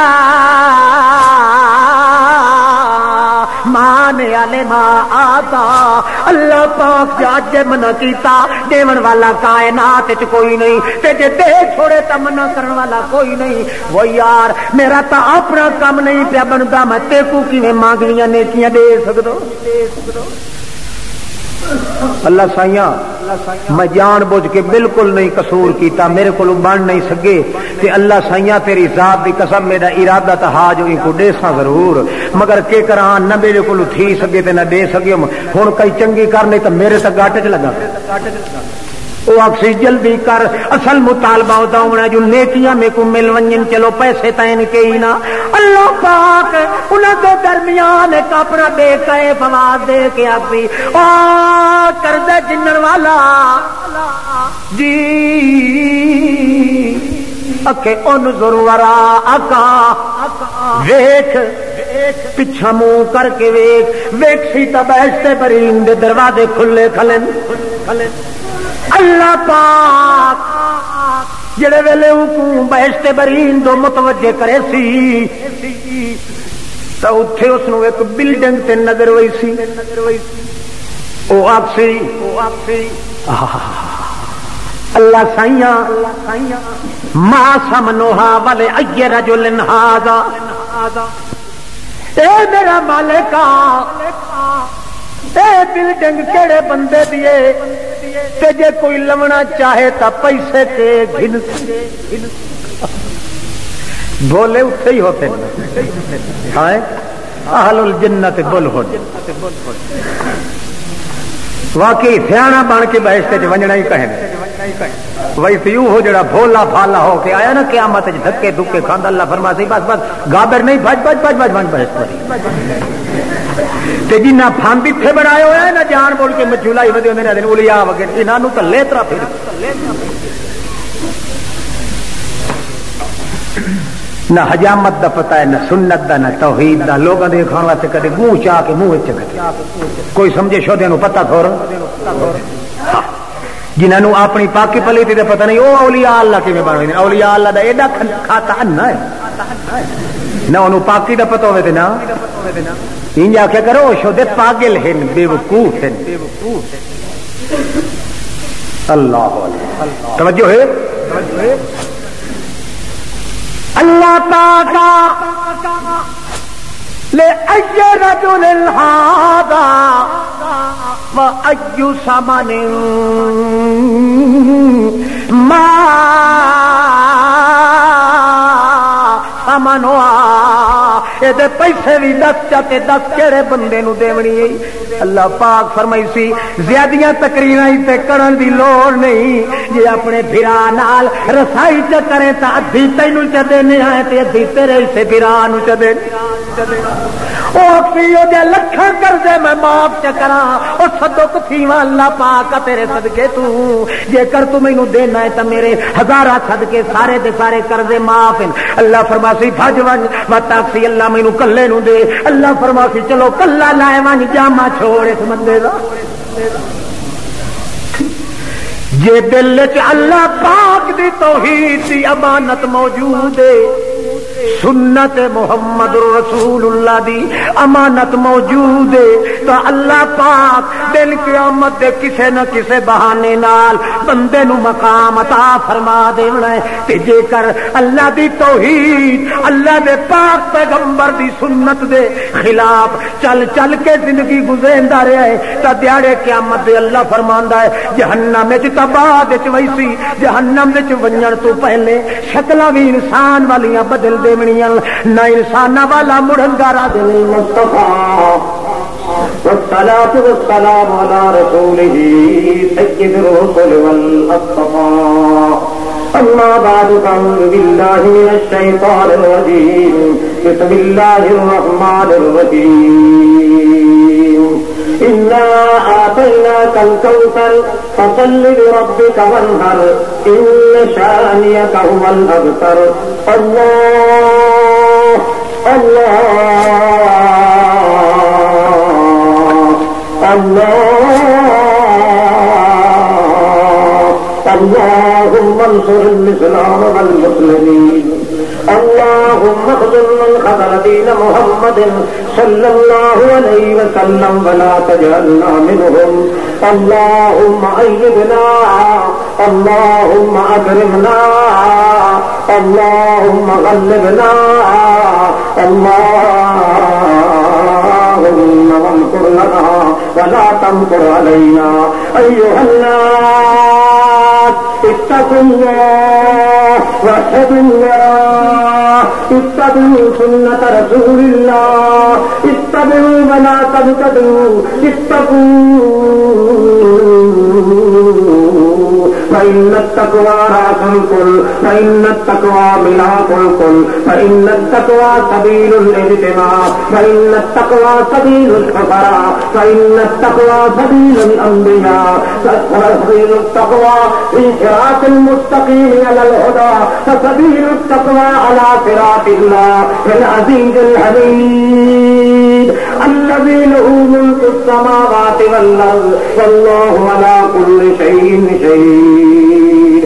مان والے ماں آتا اللہ پاک جاج منع کیتا دیون والا کائنات وچ کوئی نہیں تے جے دے چھوڑے تا منع کرن والا کوئی نہیں وہ یار میرا تا اپنا کام نہیں پیا بندا میں تے کو کیویں مانگنیاں نیکیاں دے سکدو اللہ سائیاں میں جان بوجھ کے بالکل نہیں قصور کیتا میرے کو بن نہیں سکے کہ اللہ سائیاں تیری ذات دی قسم میرا ارادہ تھا ہا جو ان کو دے سا ضرور مگر کے کراں نہ میرے کو تھی سکے تے نہ دے سکے ہن کئی چنگی کرنے تے میرے تے گاٹے چ لگا او اکسی جلدی کر اصل مطالبہ ہوتا ہونا جو نیکیاں میں کو مل ونجن چلو پیسے تین کے ہی نا اللہ پاک انہاں کے درمیان ایک اپنا بے کیف آواز دے کے آخری او کردے جنن والا جی اکھے انظر وراءک ویکھ پیچھا منہ کر کے ویکھ سی تا بیشتے برین دے دروازے کھلے کھلن اللہ پاک جڑے ویلے حکم بہشت برین دو متوجہ کرے سی تو اتھے اس نو ایک بلڈنگ تے نظر ہوئی سی او آکسی اللہ سائیاں ما سمنوہا والے ای رجل ہذا اے میرا مالکا اے بلڈنگ کیڑے بندے دیے تے جے کوئی لونا چاہے تا پیسے کے گھن بولے اٹھے ہی ہوتے ہیں اہل الجنت بلہن واقعی سیانا بن کے بہشتے چ ونجنا ہی کہنے ویسے یوں ہو جڑا بھولا بھالا ہو کے آیا نا قیامت دھکے دھکے کھاندا اللہ فرماسی بس بس گابر نہیں بھج بھج بھج بھج بھج بہشت تے جنہ پھند اتنے بنائے ہوئے ہیں نہ جان بول کے مجھولا ہی ودے ہوندے نے اولیاء وغیرہ انہاں نوں تے لیترا پھر نہ حجامت دا پتہ ہے نہ سنت دا نہ توحید دا لوگاں دے کھان واسطے کدے منہ چا کے منہ وچ کوئی سمجھے شودے نوں پتہ تھور جنہاں نوں اپنی پاکی پلیتی تے پتہ نہیں او اولیاء اللہ کیویں بن ہوئے نے اولیاء اللہ دا ایڈا کھاتا نہ ہے نہ انہوں پاکی دا پتہ ہوئے تے نہ انجا کیا کرو شودے پاگل ہیں بے وقوف ہیں اللہ توجہ ہے اللہ پاکا لے ای رجل هذا و ای ثمن ما ثمنوا اے دے پیسے بھی دس چاتے دس کیڑے بندے نو دیونی ہے اللہ پاک فرمائی سی زیادیاں تقریراں تے کرن دی لوڑ نہیں جے اپنے بھرا نال رسائی چ کرے تا ادھی تینوں چ دینے آئے تے ادھی تیرے سے بھرا نو چ دے او پیو دے لکھاں قرضے میں معاف چ کراں او صدق تھیواں اللہ پاک تیرے صدقے تو جے کر تو مینوں دینا ہے تے میرے ہزاراں صدقے سارے دے سارے قرضے معاف ہیں اللہ فرماسی بھج ون و تاکسی اللہ مینوں کلے نو دے اللہ فرماسی چلو کلا لائے ون جامع چھوڑ اس بندے دا جے دل وچ اللہ پاک دی توحید دی امانت موجود ہے سنت محمد رسول اللہ دی امانت موجود ہے تو اللہ پاک دل قیامت دے کسے نہ کسے بہانے نال بندے نو مقام عطا فرما دینا ہے تے جے کر اللہ دی توحید اللہ دے پاک پیغمبر دی سنت دے خلاف چل چل کے زندگی گزردا رہا ہے تا دیاڑے قیامت دے اللہ فرماندا ہے جہنم وچ تباہ وچ ویسی جہنم وچ ونجن تو پہلے شکلاں وی انسان والیاں بدل دے نہ انسان والا مڑنگارا دل مصطفیٰ والصلاة والسلام على رسوله سيد الرسل والأصطفاء أما بعد فأعوذ بالله من الشيطان الرجيم بسم الله الرحمن الرحيم إنا آتيناك الكوثر فصل لربك وانحر إن شانئك هو الأبتر الله الله اللهم انصر الإسلام والمسلمين اللهم اخذل من خذل دين محمد صلى الله عليه وسلم ولا تجعلنا منهم اللهم أيدنا اللهم أكرمنا اللهم غلبنا اللهم وانصر لنا ولا تنصر علينا أيها الناس اتقوا الله وحدوا الله اتبعوا سنة رسول الله اتبعوا ولا تبتدعوا اتقوا فإن التقوى رأس الكل فإن التقوى ملاك الكل فإن التقوى سبيل الاجتماع فإن التقوى سبيل الفقراء فإن التقوى سبيل الأنبياء فسبيل التقوى انحراف المستقيم على الهدى فسبيل التقوى على صراط الله العزيز الحميد الذي له ملك السماوات والأرض والله على كل شيء شهيد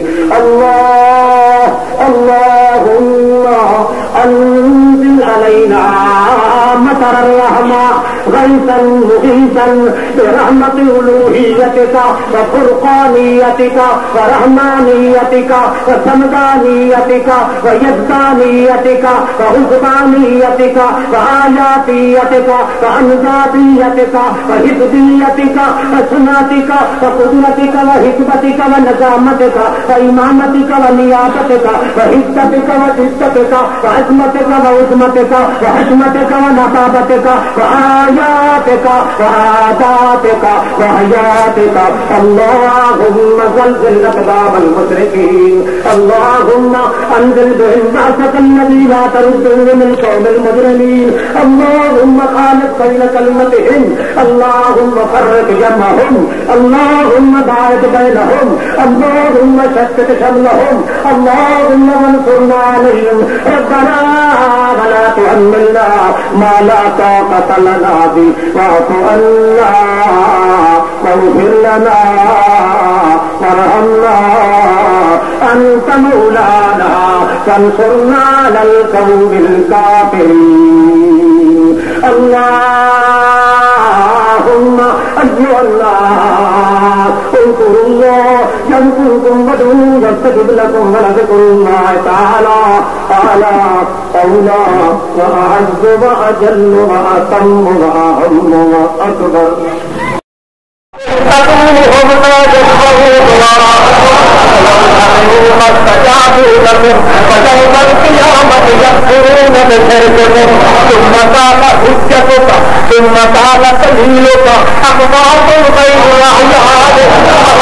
اللهم أنزل علينا مطر الرحمة غيثا مغيثا برحمة ألوهيتك وفرقانيتك ورحمانيتك وسمدانيتك ويزدانيتك وحسبانيتك وآياتيتك وأنزابيتك وحفظيتك وسناتك وقدرتك وحكمتك ونزامتك وإمامتك ونيابتك وحكمتك وجدتك وعزمتك وعظمتك وحكمتك ونصابتك وآياتك وآياتك وحياتك اللهم زلزل أقدام المشركين اللهم أنزل بهم بأسك الذي لا ترده من قوم المجرمين اللهم خالف بين كلمتهم اللهم فرق جمعهم اللهم باعد بينهم اللهم شتت شملهم اللهم انصرنا عليهم ربنا ولا تحملنا ما لا طاقة لنا به واعف عنا واغفر لنا وارحمنا أنت مولانا فانصرنا على القوم الكافرين اللهم أيها الناس اذكروا الله يذكركم وادعوه يستجب لكم ولذكر الله تعالى أعلى أولى وأعز وأجل وأتم وأهم وأكبر فاستجابوا لكم فيوم القيامة يكفرون بشرككم ثم قال حجتك ثم قال سبيلك أقطعتم بين الأعياد